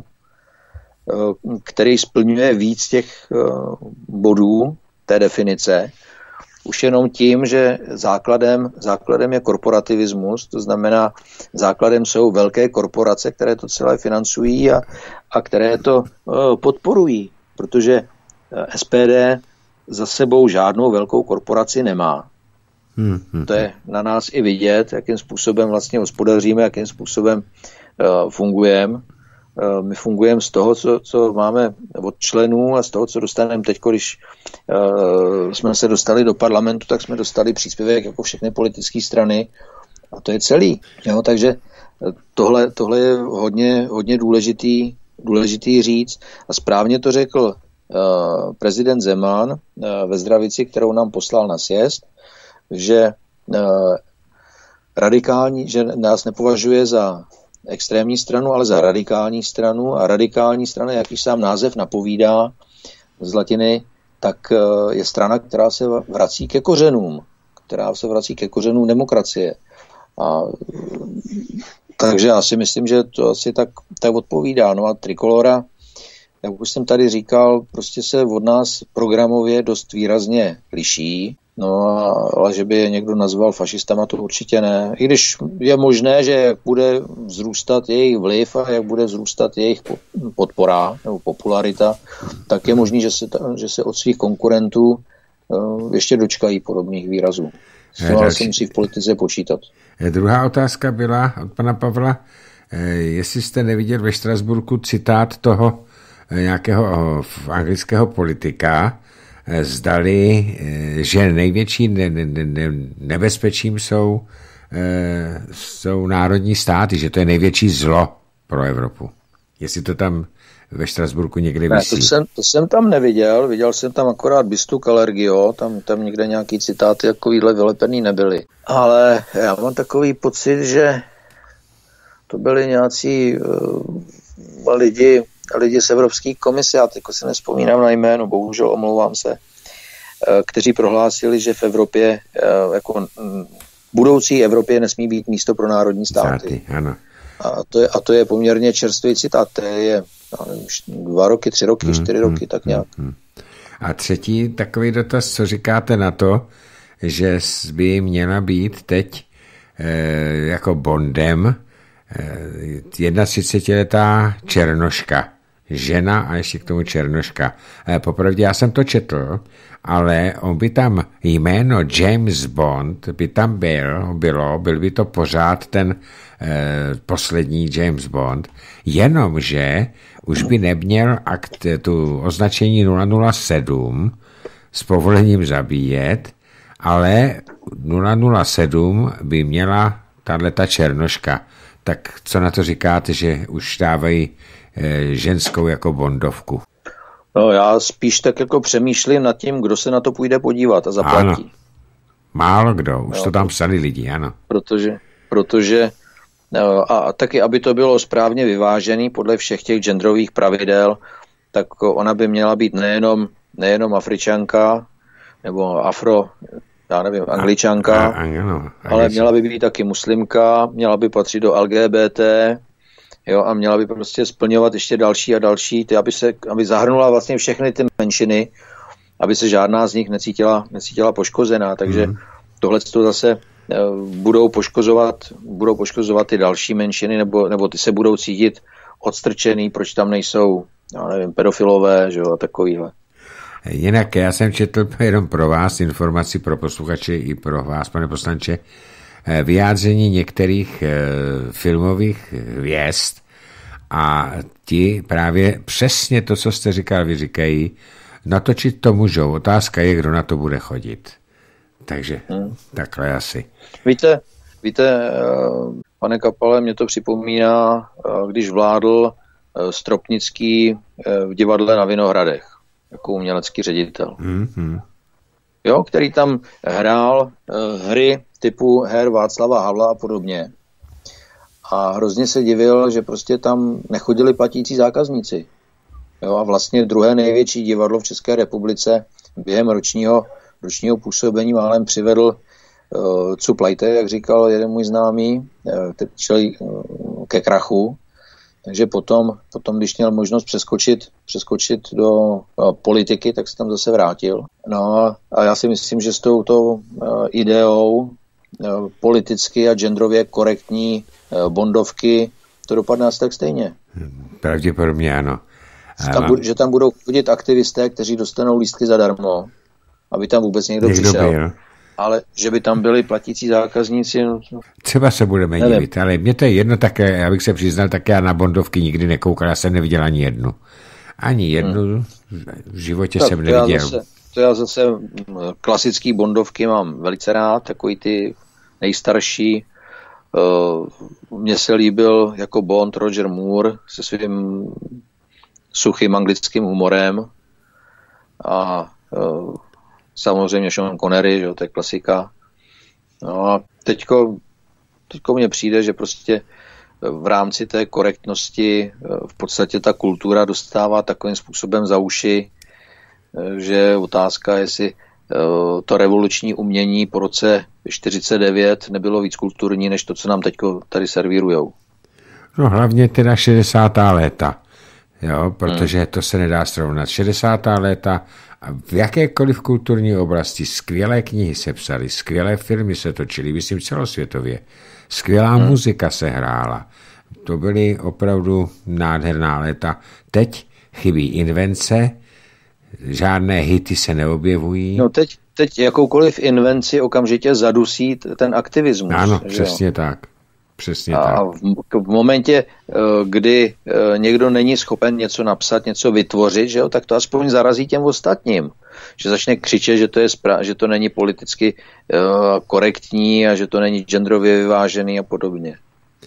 který splňuje víc těch bodů té definice, už jenom tím, že základem, základem je korporativismus, to znamená, základem jsou velké korporace, které to celé financují a, a které to podporují, protože S P D za sebou žádnou velkou korporaci nemá. Hmm, hmm. To je na nás i vidět, jakým způsobem vlastně hospodaříme, jakým způsobem uh, fungujeme. Uh, my fungujeme z toho, co, co máme od členů a z toho, co dostaneme teď, když uh, jsme se dostali do parlamentu, tak jsme dostali příspěvek jako všechny politické strany a to je celý. Jo? Takže tohle, tohle je hodně, hodně důležitý, důležitý říct a správně to řekl uh, prezident Zeman uh, ve zdravici, kterou nám poslal na sjezd, že uh, radikální, že nás nepovažuje za extrémní stranu, ale za radikální stranu. A radikální strana, jak již sám název napovídá z latiny, tak je strana, která se vrací ke kořenům, která se vrací ke kořenům demokracie. A, takže já si myslím, že to asi tak, tak odpovídá. No a Trikolora, jak už jsem tady říkal, prostě se od nás programově dost výrazně liší. No, ale že by je někdo nazval fašistama, to určitě ne. I když je možné, že jak bude vzrůstat jejich vliv a jak bude vzrůstat jejich podpora nebo popularita, tak je možný, že se, že se od svých konkurentů uh, ještě dočkají podobných výrazů. S tím se musí v politice počítat. Druhá otázka byla od pana Pavla, jestli jste neviděl ve Štrasburku citát toho nějakého anglického politika, zdali, že největší ne, ne, ne, nebezpečím jsou, jsou národní státy, že to je největší zlo pro Evropu. Jestli to tam ve Štrasburku někde visí. Ne, to, jsem, to jsem tam neviděl, viděl jsem tam akorát Bistu Kalergio, tam, tam někde nějaký citáty takovýhle vylepený nebyly. Ale já mám takový pocit, že to byli nějací uh, lidi, lidi z Evropské komise, já teď se nespomínám na jméno, bohužel omlouvám se, kteří prohlásili, že v Evropě, jako budoucí Evropě nesmí být místo pro národní státy. státy ano. A, to je, a to je poměrně čerstvý citát, to je nevím, dva roky, tři roky, hmm, čtyři hmm, roky, tak nějak. Hmm. A třetí takový dotaz, co říkáte na to, že by měla být teď eh, jako Bondem eh, třicetiletá Černoška. Žena a ještě k tomu Černoška. Popravdě já jsem to četl, ale on by tam jméno James Bond by tam byl, bylo, byl by to pořád ten eh, poslední James Bond, jenomže už by neměl akt, tu označení nula nula sedm s povolením zabíjet, ale nula nula sedm by měla tato Černoška. Tak co na to říkáte, že už dávají ženskou jako Bondovku? No já spíš tak jako přemýšlím nad tím, kdo se na to půjde podívat a zaplatí. Ano. Málo kdo, už no, to tam psali lidi, ano. Protože, protože a, a taky, aby to bylo správně vyvážený podle všech těch genderových pravidel, tak ona by měla být nejenom, nejenom Afričanka, nebo afro, já nevím, Angličanka, a, a, ano, ale měla by být taky muslimka, měla by patřit do L G B T, jo, a měla by prostě splňovat ještě další a další, ty, aby, se, aby zahrnula vlastně všechny ty menšiny, aby se žádná z nich necítila, necítila poškozená, takže mm. tohle to zase uh, budou poškozovat, budou poškozovat ty další menšiny, nebo, nebo ty se budou cítit odstrčený, proč tam nejsou, já nevím, pedofilové, že jo, a takovýhle. Jinak já jsem četl jenom pro vás informaci pro posluchače i pro vás, pane poslanče, vyjádření některých e, filmových hvězd a ti právě přesně to, co jste říkal, vy říkají, natočit to můžou. Otázka je, kdo na to bude chodit. Takže hmm. takhle asi. Víte, víte, pane Kapale, mě to připomíná, když vládl Stropnický v divadle na Vinohradech, jako umělecký ředitel. Hmm. Jo, který tam hrál hry typu her Václava Havla a podobně. A hrozně se divil, že prostě tam nechodili platící zákazníci. Jo, a vlastně druhé největší divadlo v České republice během ročního, ročního působení málem přivedl uh, Cuplajte, jak říkal jeden můj známý, uh, který šel uh, ke krachu. Takže potom, potom, když měl možnost přeskočit, přeskočit do uh, politiky, tak se tam zase vrátil. No a já si myslím, že s touto uh, ideou politicky a genderově korektní Bondovky, to dopadne asi tak stejně. Pravděpodobně ano. Že tam, bude, že tam budou chodit aktivisté, kteří dostanou lístky zadarmo, aby tam vůbec někdo, někdo přišel. Byl. Ale že by tam byli platící zákazníci... No, třeba se budeme nevím. divit, ale mě to je jedno také, abych se přiznal, tak já na Bondovky nikdy nekoukal, já jsem neviděl ani jednu. Ani jednu hmm. v životě tak jsem neviděl. Zase, to já zase klasický Bondovky mám velice rád, takový ty nejstarší. Uh, mně se líbil jako Bond Roger Moore se svým suchým anglickým humorem a uh, samozřejmě Sean Connery, že, to je klasika. No a teďko, teďko mně přijde, že prostě v rámci té korektnosti v podstatě ta kultura dostává takovým způsobem za uši, že otázka, jestli to revoluční umění po roce čtyřicet devět nebylo víc kulturní, než to, co nám teď tady servírujou. No hlavně teda šedesátá léta, jo, protože hmm. to se nedá srovnat. šedesátá léta v jakékoliv kulturní oblasti skvělé knihy se psaly, skvělé filmy se točily, myslím celosvětově. Skvělá hmm. muzika se hrála. To byly opravdu nádherná léta. Teď chybí invence, žádné hity se neobjevují. No teď, teď jakoukoliv invenci okamžitě zadusí ten aktivismus. Ano, přesně jo? tak. Přesně a tak. V, v momentě, kdy někdo není schopen něco napsat, něco vytvořit, že jo, tak to aspoň zarazí těm ostatním. Že začne křičet, že to, je spra- že to není politicky uh, korektní a že to není genderově vyvážený a podobně.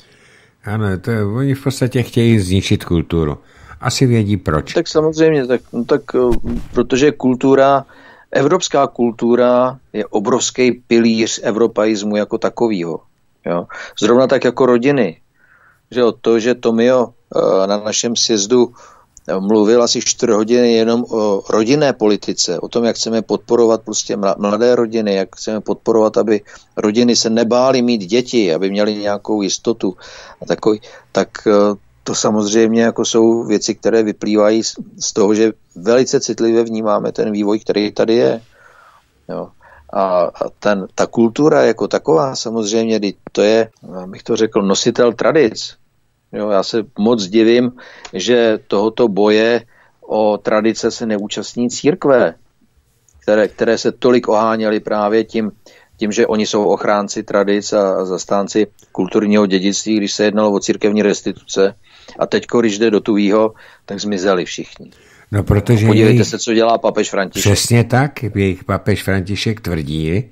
Ano, to je, oni v podstatě chtějí zničit kulturu. Asi vědí proč. Tak samozřejmě, tak, no, tak uh, protože kultura, evropská kultura je obrovský pilíř evropaismu jako takovýho. Jo. Zrovna tak jako rodiny. Že o to, že Tomio uh, na našem sjezdu mluvil asi čtyři hodiny jenom o rodinné politice, o tom, jak chceme podporovat prostě mladé rodiny, jak chceme podporovat, aby rodiny se nebály mít děti, aby měly nějakou jistotu. A takový, tak to samozřejmě jako jsou věci, které vyplývají z toho, že velice citlivě vnímáme ten vývoj, který tady je. Jo. A ten, ta kultura jako taková samozřejmě, to je, bych to řekl, nositel tradic. Jo, já se moc divím, že tohoto boje o tradice se neúčastní církve, které, které se tolik oháněly právě tím, tím, že oni jsou ochránci tradic a, a zastánci kulturního dědictví, když se jednalo o církevní restituce. A teďko, když jde do tuhýho, tak zmizeli všichni. No, protože podívejte jejich... se, co dělá papež František. Přesně tak, jejich papež František tvrdí,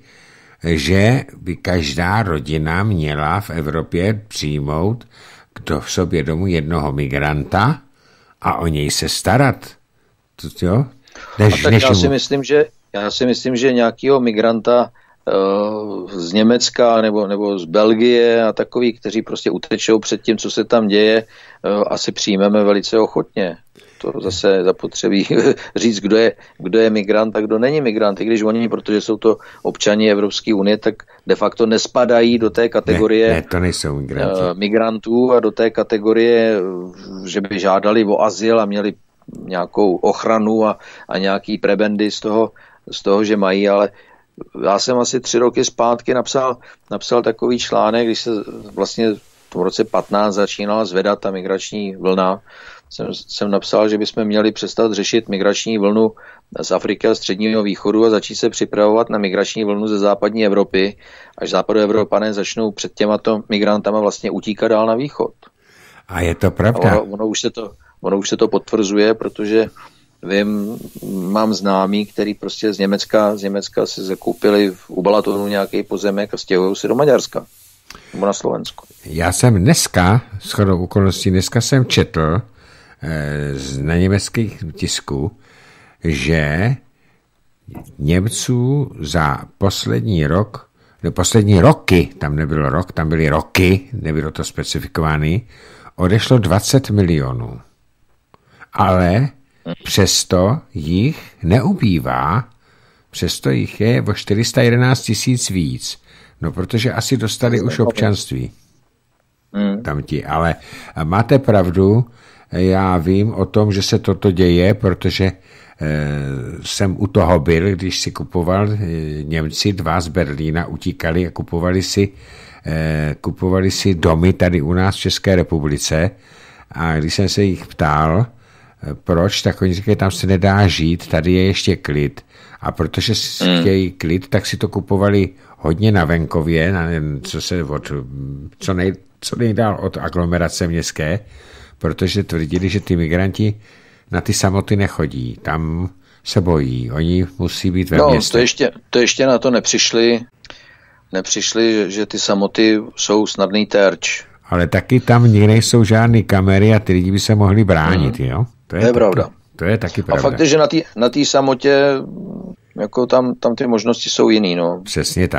že by každá rodina měla v Evropě přijmout kdo v sobě domu jednoho migranta a o něj se starat. To, jo? Než, a tak než já, mu... si myslím, že, já si myslím, že nějakého migranta uh, z Německa nebo, nebo z Belgie a takový, kteří prostě utečou před tím, co se tam děje, uh, asi přijmeme velice ochotně. To zase zapotřebí říct, kdo je, kdo je migrant a kdo není migrant. I když oni, protože jsou to občani Evropské unie, tak de facto nespadají do té kategorie ne, ne, to nejsou migranti. migrantů a do té kategorie, že by žádali o azyl a měli nějakou ochranu a, a nějaký prebendy z toho, z toho, že mají, ale já jsem asi tři roky zpátky napsal, napsal takový článek, když se vlastně v tom roce patnáct začínala zvedat ta migrační vlna. Jsem, jsem napsal, že bychom měli přestat řešit migrační vlnu z Afriky a Středního východu a začít se připravovat na migrační vlnu ze západní Evropy, až západoevropané začnou před těmato migrantama vlastně utíkat dál na východ. A je to pravda. Ono, ono, už se to, ono už se to potvrzuje, protože vím, mám známí, který prostě z Německa, z Německa si zakoupili u Balatonu nějaký pozemek a stěhují se do Maďarska nebo na Slovensku. Já jsem dneska, shodou okolností, dneska jsem četl na německých tisku, že Němců za poslední rok, ne, poslední roky, tam nebylo rok, tam byly roky, nebylo to specifikovány, odešlo dvacet milionů. Ale přesto jich neubývá, přesto jich je o čtyři sta jedenáct tisíc víc. No, protože asi dostali už občanství. Hmm. Tam ti, ale máte pravdu, já vím o tom, že se toto děje, protože e, jsem u toho byl, když si kupoval e, Němci, dva z Berlína utíkali a kupovali si, e, kupovali si domy tady u nás v České republice a když jsem se jich ptal, e, proč, tak oni říkají, tam se nedá žít, tady je ještě klid. A protože si mm. chtějí klid, tak si to kupovali hodně na venkově, na, co se od, co, nej, co nejdál od aglomerace městské, protože tvrdili, že ty migranti na ty samoty nechodí. Tam se bojí. Oni musí být ve no, městě. To ještě, to ještě na to nepřišli, nepřišli, že, že ty samoty jsou snadný terč. Ale taky tam nejsou žádný kamery a ty lidi by se mohli bránit, mm. jo? To je, to je taky, pravda. To je taky pravda. A fakt je, že na té na samotě jako tam, tam ty možnosti jsou jiný, no. Přesně tak.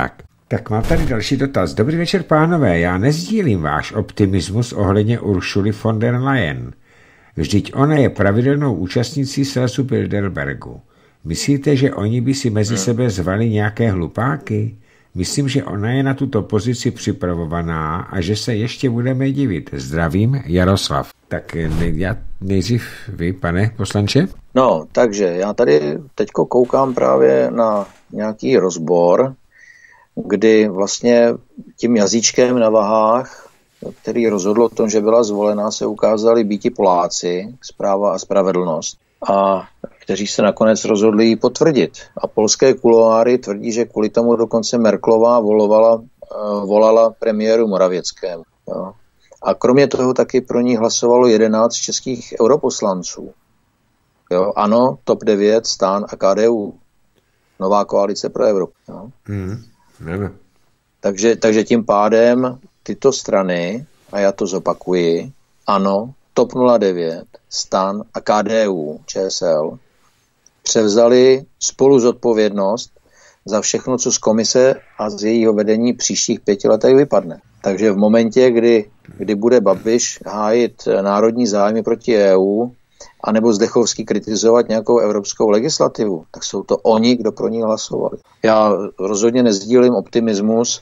Tak mám tady další dotaz. Dobrý večer, pánové. Já nezdílím váš optimismus ohledně Ursuly von der Leyen. Vždyť ona je pravidelnou účastnicí srazu Bilderbergu. Myslíte, že oni by si mezi sebe zvali nějaké hlupáky? Myslím, že ona je na tuto pozici připravovaná a že se ještě budeme divit. Zdravím, Jaroslav. Tak nej, nejdřív vy, pane poslanče? No, takže já tady teďko koukám právě na nějaký rozbor, kdy vlastně tím jazyčkem na vahách, který rozhodl o tom, že byla zvolená, se ukázali býti Poláci, Zpráva a spravedlnost, a kteří se nakonec rozhodli ji potvrdit. A polské kuloáry tvrdí, že kvůli tomu dokonce Merkelová volovala, volala premiéru Moravěckému. Jo. A kromě toho taky pro ní hlasovalo jedenáct českých europoslanců. Jo. Ano, TOP devět, STAN a K D U. Nová koalice pro Evropu. Jo. Mm, ne. Takže, takže tím pádem tyto strany, a já to zopakuji, ANO, TOP nula devět, STAN a K D U, ČSL, převzali spolu zodpovědnost za všechno, co z komise a z jejího vedení příštích pěti letech vypadne. Takže v momentě, kdy, kdy bude Babiš hájit národní zájmy proti E U, anebo Zdechovský kritizovat nějakou evropskou legislativu, tak jsou to oni, kdo pro ní hlasovali. Já rozhodně nezdílím optimismus.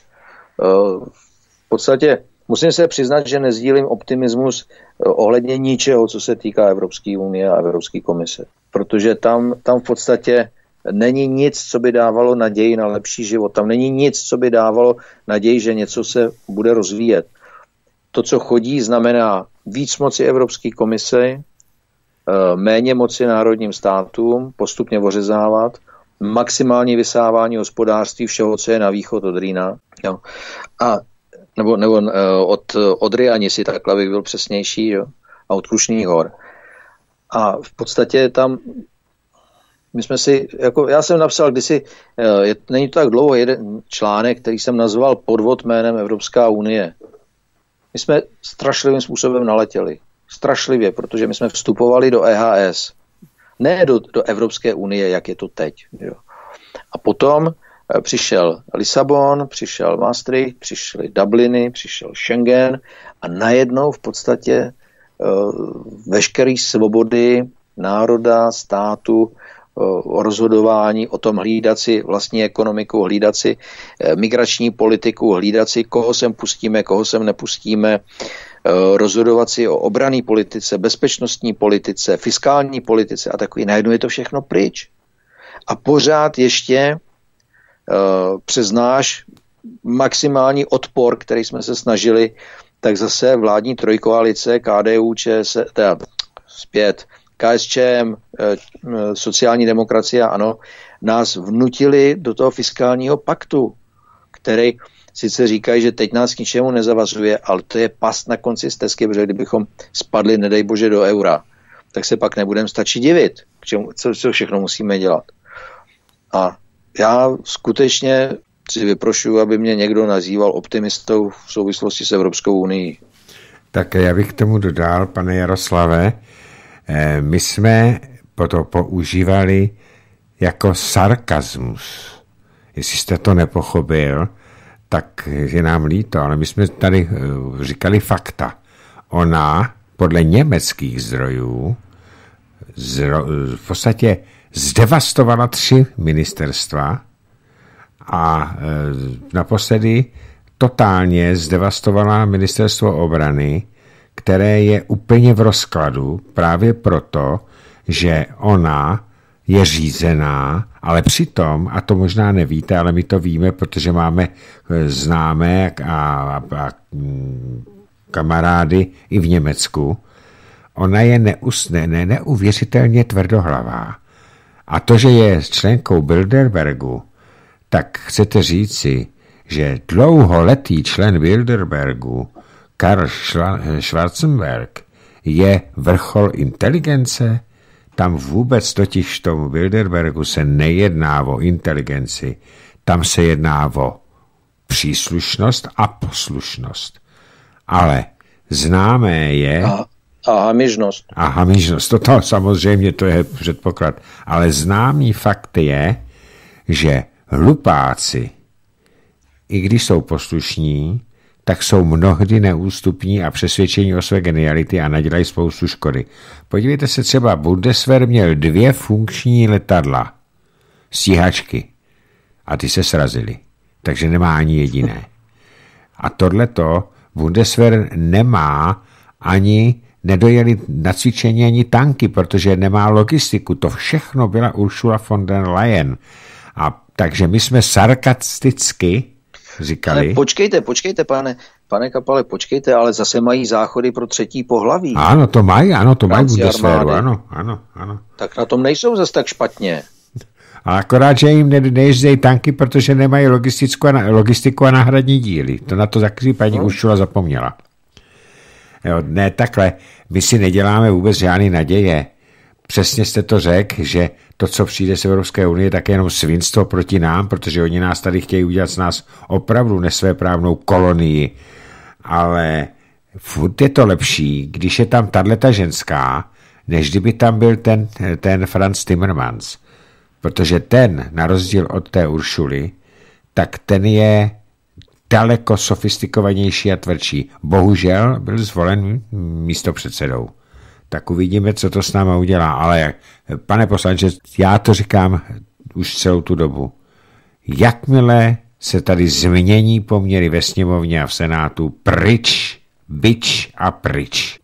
V podstatě musím se přiznat, že nezdílím optimismus ohledně ničeho, co se týká Evropské unie a Evropské komise. Protože tam, tam v podstatě není nic, co by dávalo naději na lepší život. Tam není nic, co by dávalo naději, že něco se bude rozvíjet. To, co chodí, znamená víc moci Evropské komise, méně moci národním státům, postupně ořezávat, maximální vysávání hospodářství všeho, co je na východ od Rýna. Jo. A nebo, nebo od Odry ani si takhle bych byl přesnější, jo, a od Krušných hor. A v podstatě tam my jsme si, jako já jsem napsal kdysi, je, není to tak dlouho, jeden článek, který jsem nazval Podvod jménem Evropská unie. My jsme strašlivým způsobem naletěli. Strašlivě, protože my jsme vstupovali do E H S. Ne do, do Evropské unie, jak je to teď. Jo. A potom přišel Lisabon, přišel Maastricht, přišly Dubliny, přišel Schengen a najednou v podstatě uh, veškeré svobody národa, státu, o rozhodování, o tom hlídat si vlastní ekonomiku, hlídat si migrační politiku, hlídat si, koho sem pustíme, koho sem nepustíme, rozhodovat si o obranné politice, bezpečnostní politice, fiskální politice a takový. Najednou je to všechno pryč. A pořád ještě uh, přes náš maximální odpor, který jsme se snažili, tak zase vládní trojkoalice, K D U, ČS, teda zpět, K S Č M, sociální demokracie, ano, nás vnutili do toho fiskálního paktu, který sice říkají, že teď nás k ničemu nezavazuje, ale to je past na konci stezky, protože kdybychom spadli, nedej bože, do eura, tak se pak nebudeme stačit divit, k čemu, co, co všechno musíme dělat. A já skutečně si vyprošuji, aby mě někdo nazýval optimistou v souvislosti s Evropskou unií. Tak já bych k tomu dodal, pane Jaroslave, my jsme to používali jako sarkazmus. Jestli jste to nepochopil, tak je nám líto, ale my jsme tady říkali fakta. Ona podle německých zdrojů zro, v podstatě zdevastovala tři ministerstva a naposledy totálně zdevastovala ministerstvo obrany, které je úplně v rozkladu právě proto, že ona je řízená, ale přitom, a to možná nevíte, ale my to víme, protože máme známé a, a, a kamarády i v Německu, ona je neusne, ne, neuvěřitelně tvrdohlavá. A to, že je členkou Bilderbergu, tak chcete říci, že dlouholetý člen Bilderbergu Karl Schwarzenberg je vrchol inteligence? Tam vůbec totiž v tom Bilderbergu se nejedná o inteligenci, tam se jedná o příslušnost a poslušnost. Ale známé je... A, a hamižnost. A hamižnost, to, to samozřejmě to je předpoklad. Ale známý fakt je, že hlupáci i když jsou poslušní, tak jsou mnohdy neústupní a přesvědčení o své geniality a nadělají spoustu škody. Podívejte se třeba, Bundeswehr měl dvě funkční letadla, stíhačky, a ty se srazily, takže nemá ani jediné. A tohleto Bundeswehr nemá ani, nedojeli na cvičení ani tanky, protože nemá logistiku. To všechno byla Ursula von der Leyen. A takže my jsme sarkasticky říkali... Ale počkejte, počkejte, pane, pane Kapale, počkejte, ale zase mají záchody pro třetí pohlaví. Ano, to mají, ano, to mají Bundeswehru, ano, ano, ano. Tak na tom nejsou zase tak špatně. A akorát, že jim neježdějí tanky, protože nemají logistiku a, logistiku a náhradní díly. To na to taky paní no. Ursula zapomněla. Jo, ne, takhle, my si neděláme vůbec žádný naděje. Přesně jste to řekl, že to, co přijde z Evropské unie, tak je jenom svinstvo proti nám, protože oni nás tady chtějí udělat z nás opravdu nesvéprávnou kolonii. Ale furt je to lepší, když je tam tato ženská, než kdyby tam byl ten, ten Franz Timmermans. Protože ten, na rozdíl od té Uršuly, tak ten je daleko sofistikovanější a tvrdší. Bohužel byl zvolen místopředsedou. Tak uvidíme, co to s náma udělá. Ale jak, pane poslanče, já to říkám už celou tu dobu. Jakmile se tady změní poměry ve sněmovně a v senátu, pryč, bič a pryč.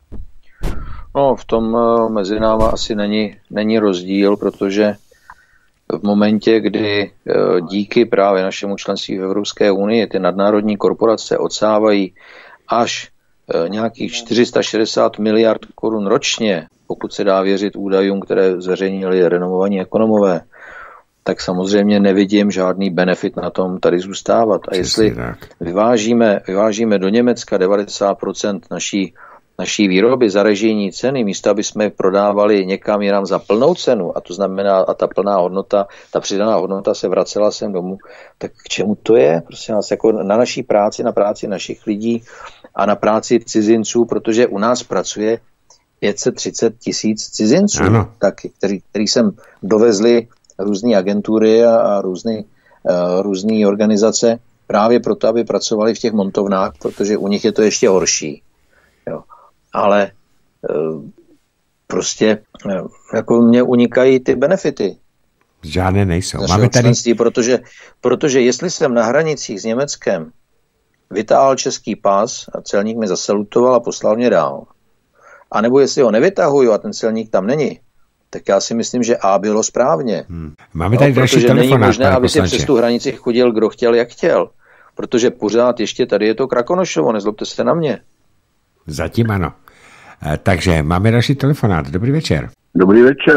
No, v tom mezi náma asi není, není rozdíl, protože v momentě, kdy díky právě našemu členství v Evropské unii ty nadnárodní korporace odsávají až nějakých čtyři sta šedesát miliard korun ročně, pokud se dá věřit údajům, které zveřejnili renomovaní ekonomové, tak samozřejmě nevidím žádný benefit na tom tady zůstávat. A jestli vyvážíme, vyvážíme do Německa devadesát procent naší naší výroby za režijní ceny, místo aby jsme prodávali někam jinam za plnou cenu, a to znamená, a ta plná hodnota, ta přidaná hodnota se vracela sem domů, tak k čemu to je? Prostě nás jako na naší práci, na práci našich lidí a na práci cizinců, protože u nás pracuje pět set třicet tisíc cizinců, taky, který, který sem dovezli různé agentury a, a různé uh, různé organizace právě proto, aby pracovali v těch montovnách, protože u nich je to ještě horší. Jo. Ale prostě jako mě unikají ty benefity. Žádné nejsou. Máme tady... protože, protože jestli jsem na hranicích s Německem vytáhl český pas a celník mi zasalutoval a poslal mě dál, a nebo jestli ho nevytahuju a ten celník tam není, tak já si myslím, že A bylo správně. Hmm. Máme tady no, další protože telefonát, není možné, aby si přes tu hranici chodil, kdo chtěl, jak chtěl. Protože pořád ještě tady je to Krakonošovo, nezlobte se na mě. Zatím ano. E, takže máme další telefonát. Dobrý večer. Dobrý večer.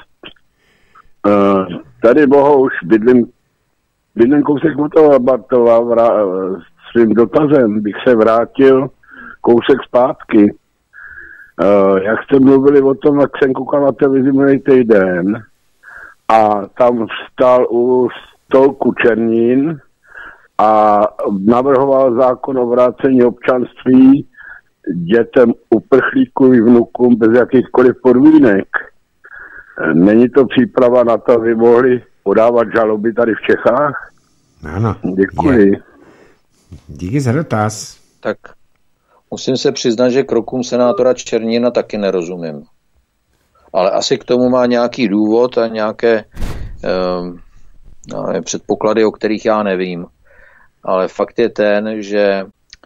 Uh, tady Bohouš, bydlím, bydlím kousek od toho Bartova, vrá, svým dotazem bych se vrátil kousek zpátky. Uh, jak jste mluvili o tom, jak jsem koukal na televizi minulý týden a tam stál u stolku Černín a navrhoval zákon o vrácení občanství dětem uprchlíků i vnukům bez jakýchkoliv podmínek. Není to příprava na to, aby mohli podávat žaloby tady v Čechách? Ano. Děkuji. Je. Díky za dotaz. Tak musím se přiznat, že krokům senátora Černína taky nerozumím. Ale asi k tomu má nějaký důvod a nějaké um, no, předpoklady, o kterých já nevím. Ale fakt je ten, že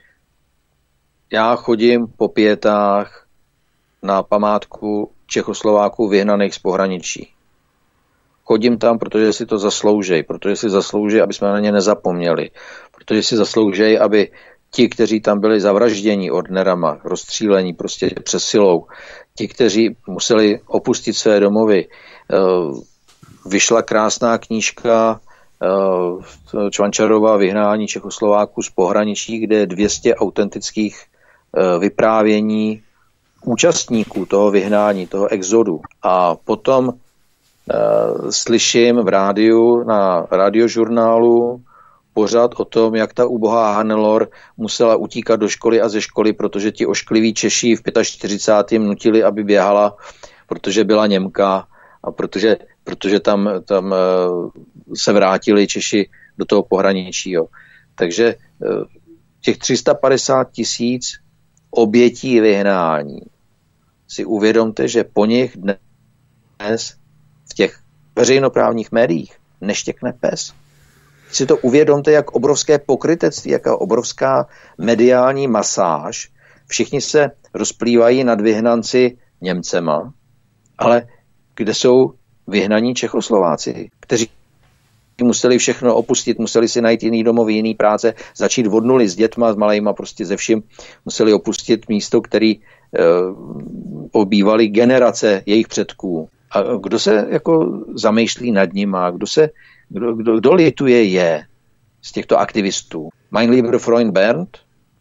já chodím po pietách na památku Čechoslováků vyhnaných z pohraničí. Chodím tam, protože si to zasloužej, protože si zasloužej, aby jsme na ně nezapomněli, protože si zasloužej, aby ti, kteří tam byli zavražděni ordnerama, rozstřílení prostě přes silou, ti, kteří museli opustit své domovy, vyšla krásná knížka Čvančarova Vyhnání Čechoslováků z pohraničí, kde je dvě stě autentických vyprávění účastníků toho vyhnání, toho exodu. A potom uh, slyším v rádiu, na radiožurnálu pořád o tom, jak ta ubohá Hannelore musela utíkat do školy a ze školy, protože ti oškliví Češi v čtyřicátém pátém nutili, aby běhala, protože byla Němka a protože, protože tam, tam uh, se vrátili Češi do toho pohraničí. Jo. Takže těch tři sta padesát tisíc obětí vyhnání si uvědomte, že po nich dnes v těch veřejnoprávních médiích neštěkne pes. Si to uvědomte, jak obrovské pokrytectví, jaká obrovská mediální masáž. Všichni se rozplývají nad vyhnanci Němcema, ale kde jsou vyhnaní Čechoslováci, kteří museli všechno opustit, museli si najít jiný domov, jiný práce, začít od nuly s dětma, s malejma, prostě ze vším, museli opustit místo, který eh, obývali generace jejich předků. A kdo se jako zamýšlí nad nima, kdo se, kdo, kdo, kdo lituje je z těchto aktivistů? Mein lieber Freund Bernd?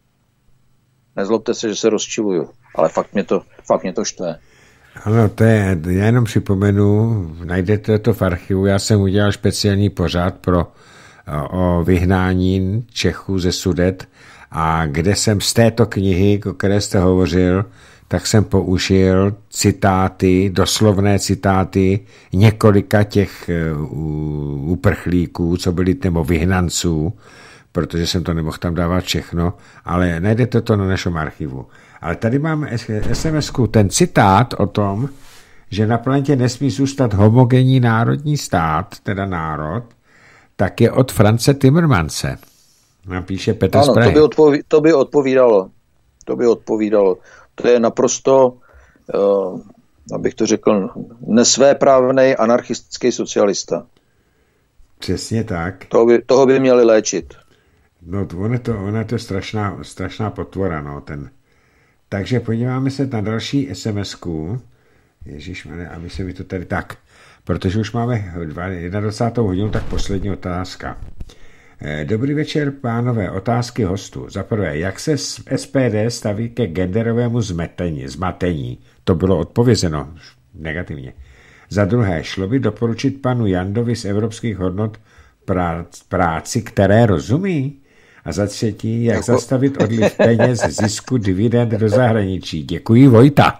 Nezlobte se, že se rozčiluju, ale fakt mě to, fakt mě to štve. Ano, to je, já jenom připomenu, najdete to v archivu, já jsem udělal speciální pořad pro, o vyhnání Čechů ze Sudet a kde jsem z této knihy, o které jste hovořil, tak jsem použil citáty, doslovné citáty několika těch uprchlíků, co byli nebo vyhnanců, protože jsem to nemohl tam dávat všechno, ale najdete to na našem archivu. Ale tady mám es em esku, ten citát o tom, že na planetě nesmí zůstat homogenní národní stát, teda národ, tak je od France Timmermanse. Napíše Petr Ano, Sprahy. to by, odpoví, to by odpovídalo. To by odpovídalo. To je naprosto, uh, abych to řekl, nesvéprávnej anarchistický socialista. Přesně tak. Toho by, toho by měli léčit. No, ono to, ono je to strašná, strašná potvora, no, ten. Takže podíváme se na další es em esku. Ježišmane, aby se mi to tady tak. Protože už máme dvacátou jednu hodinu, tak poslední otázka. Dobrý večer, pánové. Otázky hostů. Za prvé, jak se es pé dé staví ke genderovému zmetení, zmatení? To bylo odpovězeno negativně. Za druhé, šlo by doporučit panu Jandovi z evropských hodnot práci, které rozumí? A za třetí, jak jako... zastavit odliv peněz, zisku, dividend do zahraničí? Děkuji, Vojta.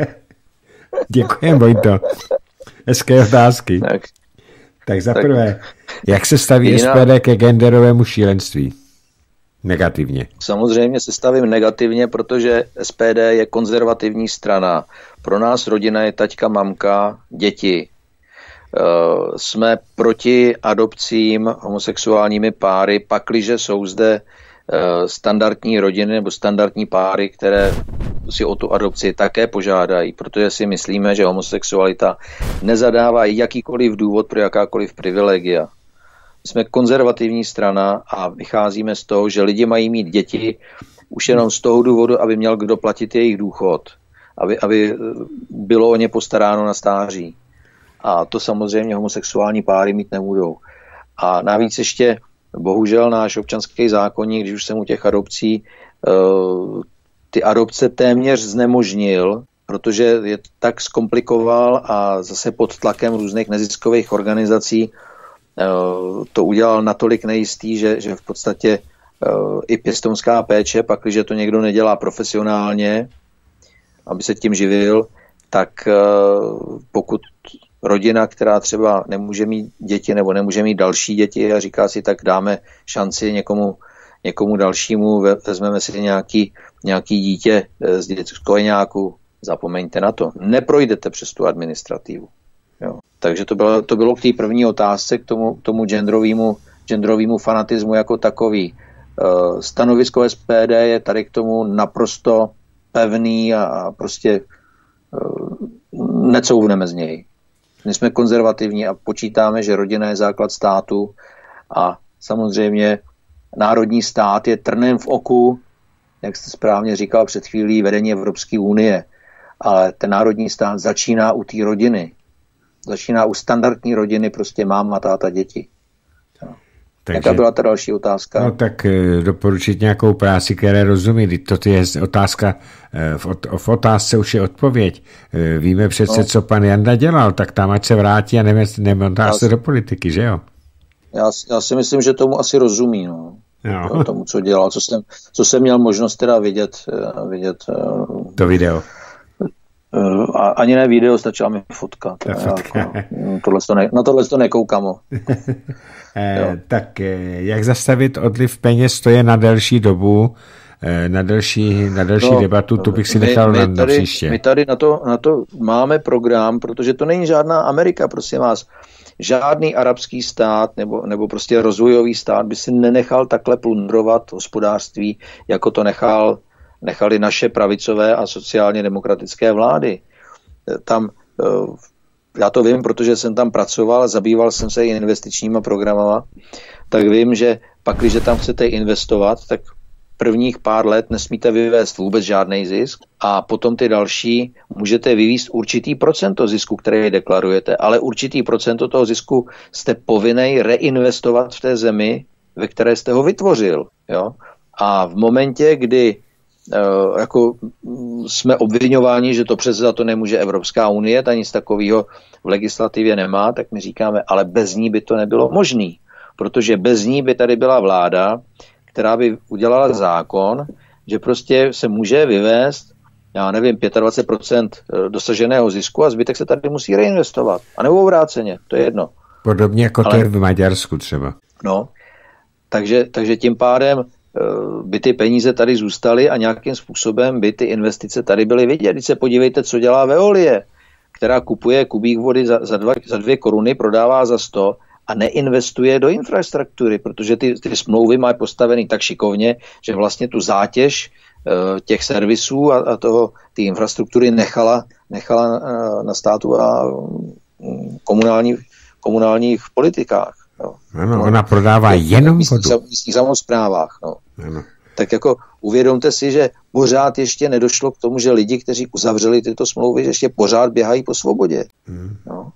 Děkujem, Vojto. Hezké otázky. Tak, tak za prvé, jak se staví jiná... es pé dé ke genderovému šílenství? Negativně. Samozřejmě se stavím negativně, protože es pé dé je konzervativní strana. Pro nás rodina je taťka, mamka, děti. Uh, jsme proti adopcím homosexuálními páry, pakliže jsou zde uh, standardní rodiny nebo standardní páry, které si o tu adopci také požádají, protože si myslíme, že homosexualita nezadává jakýkoliv důvod pro jakákoliv privilegia. Jsme konzervativní strana a vycházíme z toho, že lidi mají mít děti už jenom z toho důvodu, aby měl kdo platit jejich důchod, aby, aby bylo o ně postaráno na stáří. A to samozřejmě homosexuální páry mít nebudou. A navíc ještě, bohužel, náš občanský zákoník, když už jsem u těch adopcí, ty adopce téměř znemožnil, protože je tak zkomplikoval a zase pod tlakem různých neziskových organizací to udělal natolik nejistý, že, že v podstatě i pěstounská péče, pakliže to někdo nedělá profesionálně, aby se tím živil, tak pokud rodina, která třeba nemůže mít děti nebo nemůže mít další děti a říká si, tak dáme šanci někomu, někomu dalšímu, vezmeme si nějaký, nějaký dítě z dětskojeňáku, zapomeňte na to. Neprojdete přes tu administrativu. Jo. Takže to bylo, to bylo k té první otázce, k tomu, k tomu genderovému, genderovému fanatismu jako takový. Uh, stanovisko es pé dé je tady k tomu naprosto pevný a, a prostě uh, necouvneme z něj. My jsme konzervativní a počítáme, že rodina je základ státu a samozřejmě národní stát je trnem v oku, jak jste správně říkal před chvílí, vedení Evropské unie. Ale ten národní stát začíná u té rodiny. Začíná u standardní rodiny, prostě máma, táta, děti. Takže, jaká byla ta další otázka? No tak doporučit nějakou práci, které rozumí. To je otázka, v, v otázce už je odpověď. Víme přece, no. co pan Janda dělal, tak tam ať se vrátí a nemontá se do politiky, že jo? Já, já si myslím, že tomu asi rozumí, no. Jo. Tomu, co dělal, co jsem, co jsem měl možnost teda vidět, vidět to video. a ani ne video, stačila mi fotka. To fotka. Jako, tohle to ne, na tohle to nekoukám. eh, tak eh, jak zastavit odliv peněz, to je na delší dobu, eh, na delší, na delší no, debatu, tu bych si nechal my, my my na, tady, na příště. My tady na to, na to máme program, protože to není žádná Amerika, prosím vás. Žádný arabský stát nebo, nebo prostě rozvojový stát by si nenechal takhle plundrovat hospodářství, jako to nechal, nechali naše pravicové a sociálně demokratické vlády. Tam, já to vím, protože jsem tam pracoval, zabýval jsem se i investičníma programama, tak vím, že pak, když tam chcete investovat, tak prvních pár let nesmíte vyvést vůbec žádný zisk a potom ty další můžete vyvízt určitý procento zisku, který deklarujete, ale určitý procento toho zisku jste povinnej reinvestovat v té zemi, ve které jste ho vytvořil. Jo? A v momentě, kdy uh, jako jsme obvinováni, že to přece za to nemůže Evropská unie, ta nic takového v legislativě nemá, tak my říkáme, ale bez ní by to nebylo možné, protože bez ní by tady byla vláda, která by udělala zákon, že prostě se může vyvést, já nevím, dvacet pět procent dosaženého zisku a zbytek se tady musí reinvestovat. A nebo obráceně, to je jedno. Podobně jako Ale, to je v Maďarsku třeba. No, takže, takže tím pádem by ty peníze tady zůstaly a nějakým způsobem by ty investice tady byly vidět. Když se podívejte, co dělá Veolie, která kupuje kubík vody za, za, dva, za dvě koruny, prodává za sto a neinvestuje do infrastruktury, protože ty, ty smlouvy mají postavený tak šikovně, že vlastně tu zátěž uh, těch servisů a, a toho, ty infrastruktury nechala, nechala uh, na státu a um, komunální, komunálních politikách. No. Ano, ona prodává no, jenom místních, vodu. V místních samosprávách. No. Ano. Tak jako uvědomte si, že pořád ještě nedošlo k tomu, že lidi, kteří uzavřeli tyto smlouvy, že ještě pořád běhají po svobodě. Hmm. No.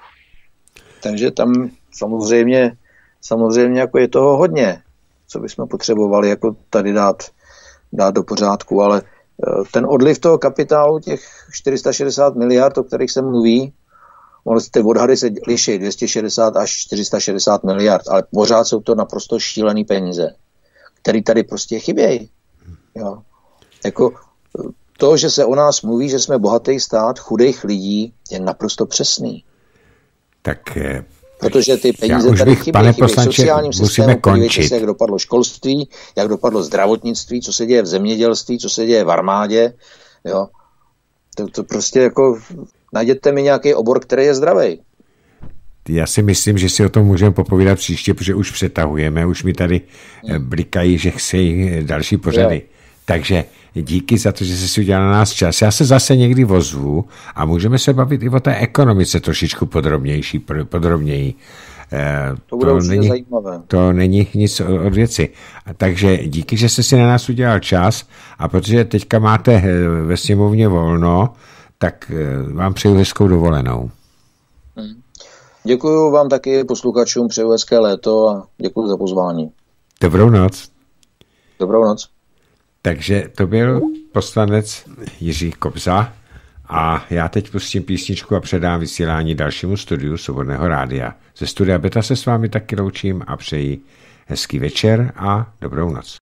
Takže tam samozřejmě, samozřejmě jako je toho hodně, co bychom potřebovali jako tady dát, dát do pořádku, ale ten odliv toho kapitálu, těch čtyři sta šedesát miliard, o kterých se mluví, ty odhady se liší dvě stě šedesát až čtyři sta šedesát miliard, ale pořád jsou to naprosto šílený peníze, které tady prostě chybějí. Jo. Jako to, že se o nás mluví, že jsme bohatý stát chudých lidí, je naprosto přesný. Tak protože ty peníze tady chybí, pane chybí v sociálním systému. Podívejte se, jak dopadlo školství, jak dopadlo zdravotnictví, co se děje v zemědělství, co se děje v armádě. Jo. To, to prostě jako najděte mi nějaký obor, který je zdravý. Já si myslím, že si o tom můžeme popovídat příště, protože už přetahujeme, už mi tady hmm. blikají, že chci další pořady. Jo. Takže díky za to, že jsi si udělal na nás čas. Já se zase někdy ozvu a můžeme se bavit i o té ekonomice trošičku podrobnější, podrobněji. To bude to není, zajímavé. To není nic od věci. Takže díky, že jste si na nás udělal čas a protože teďka máte ve sněmovně volno, tak vám přeju hezkou dovolenou. Hmm. Děkuju vám taky posluchačům, přeju hezké léto a děkuju za pozvání. Dobrou noc. Dobrou noc. Takže to byl poslanec Jiří Kobza a já teď pustím písničku a předám vysílání dalšímu studiu Svobodného rádia. Ze studia Beta se s vámi taky loučím a přeji hezký večer a dobrou noc.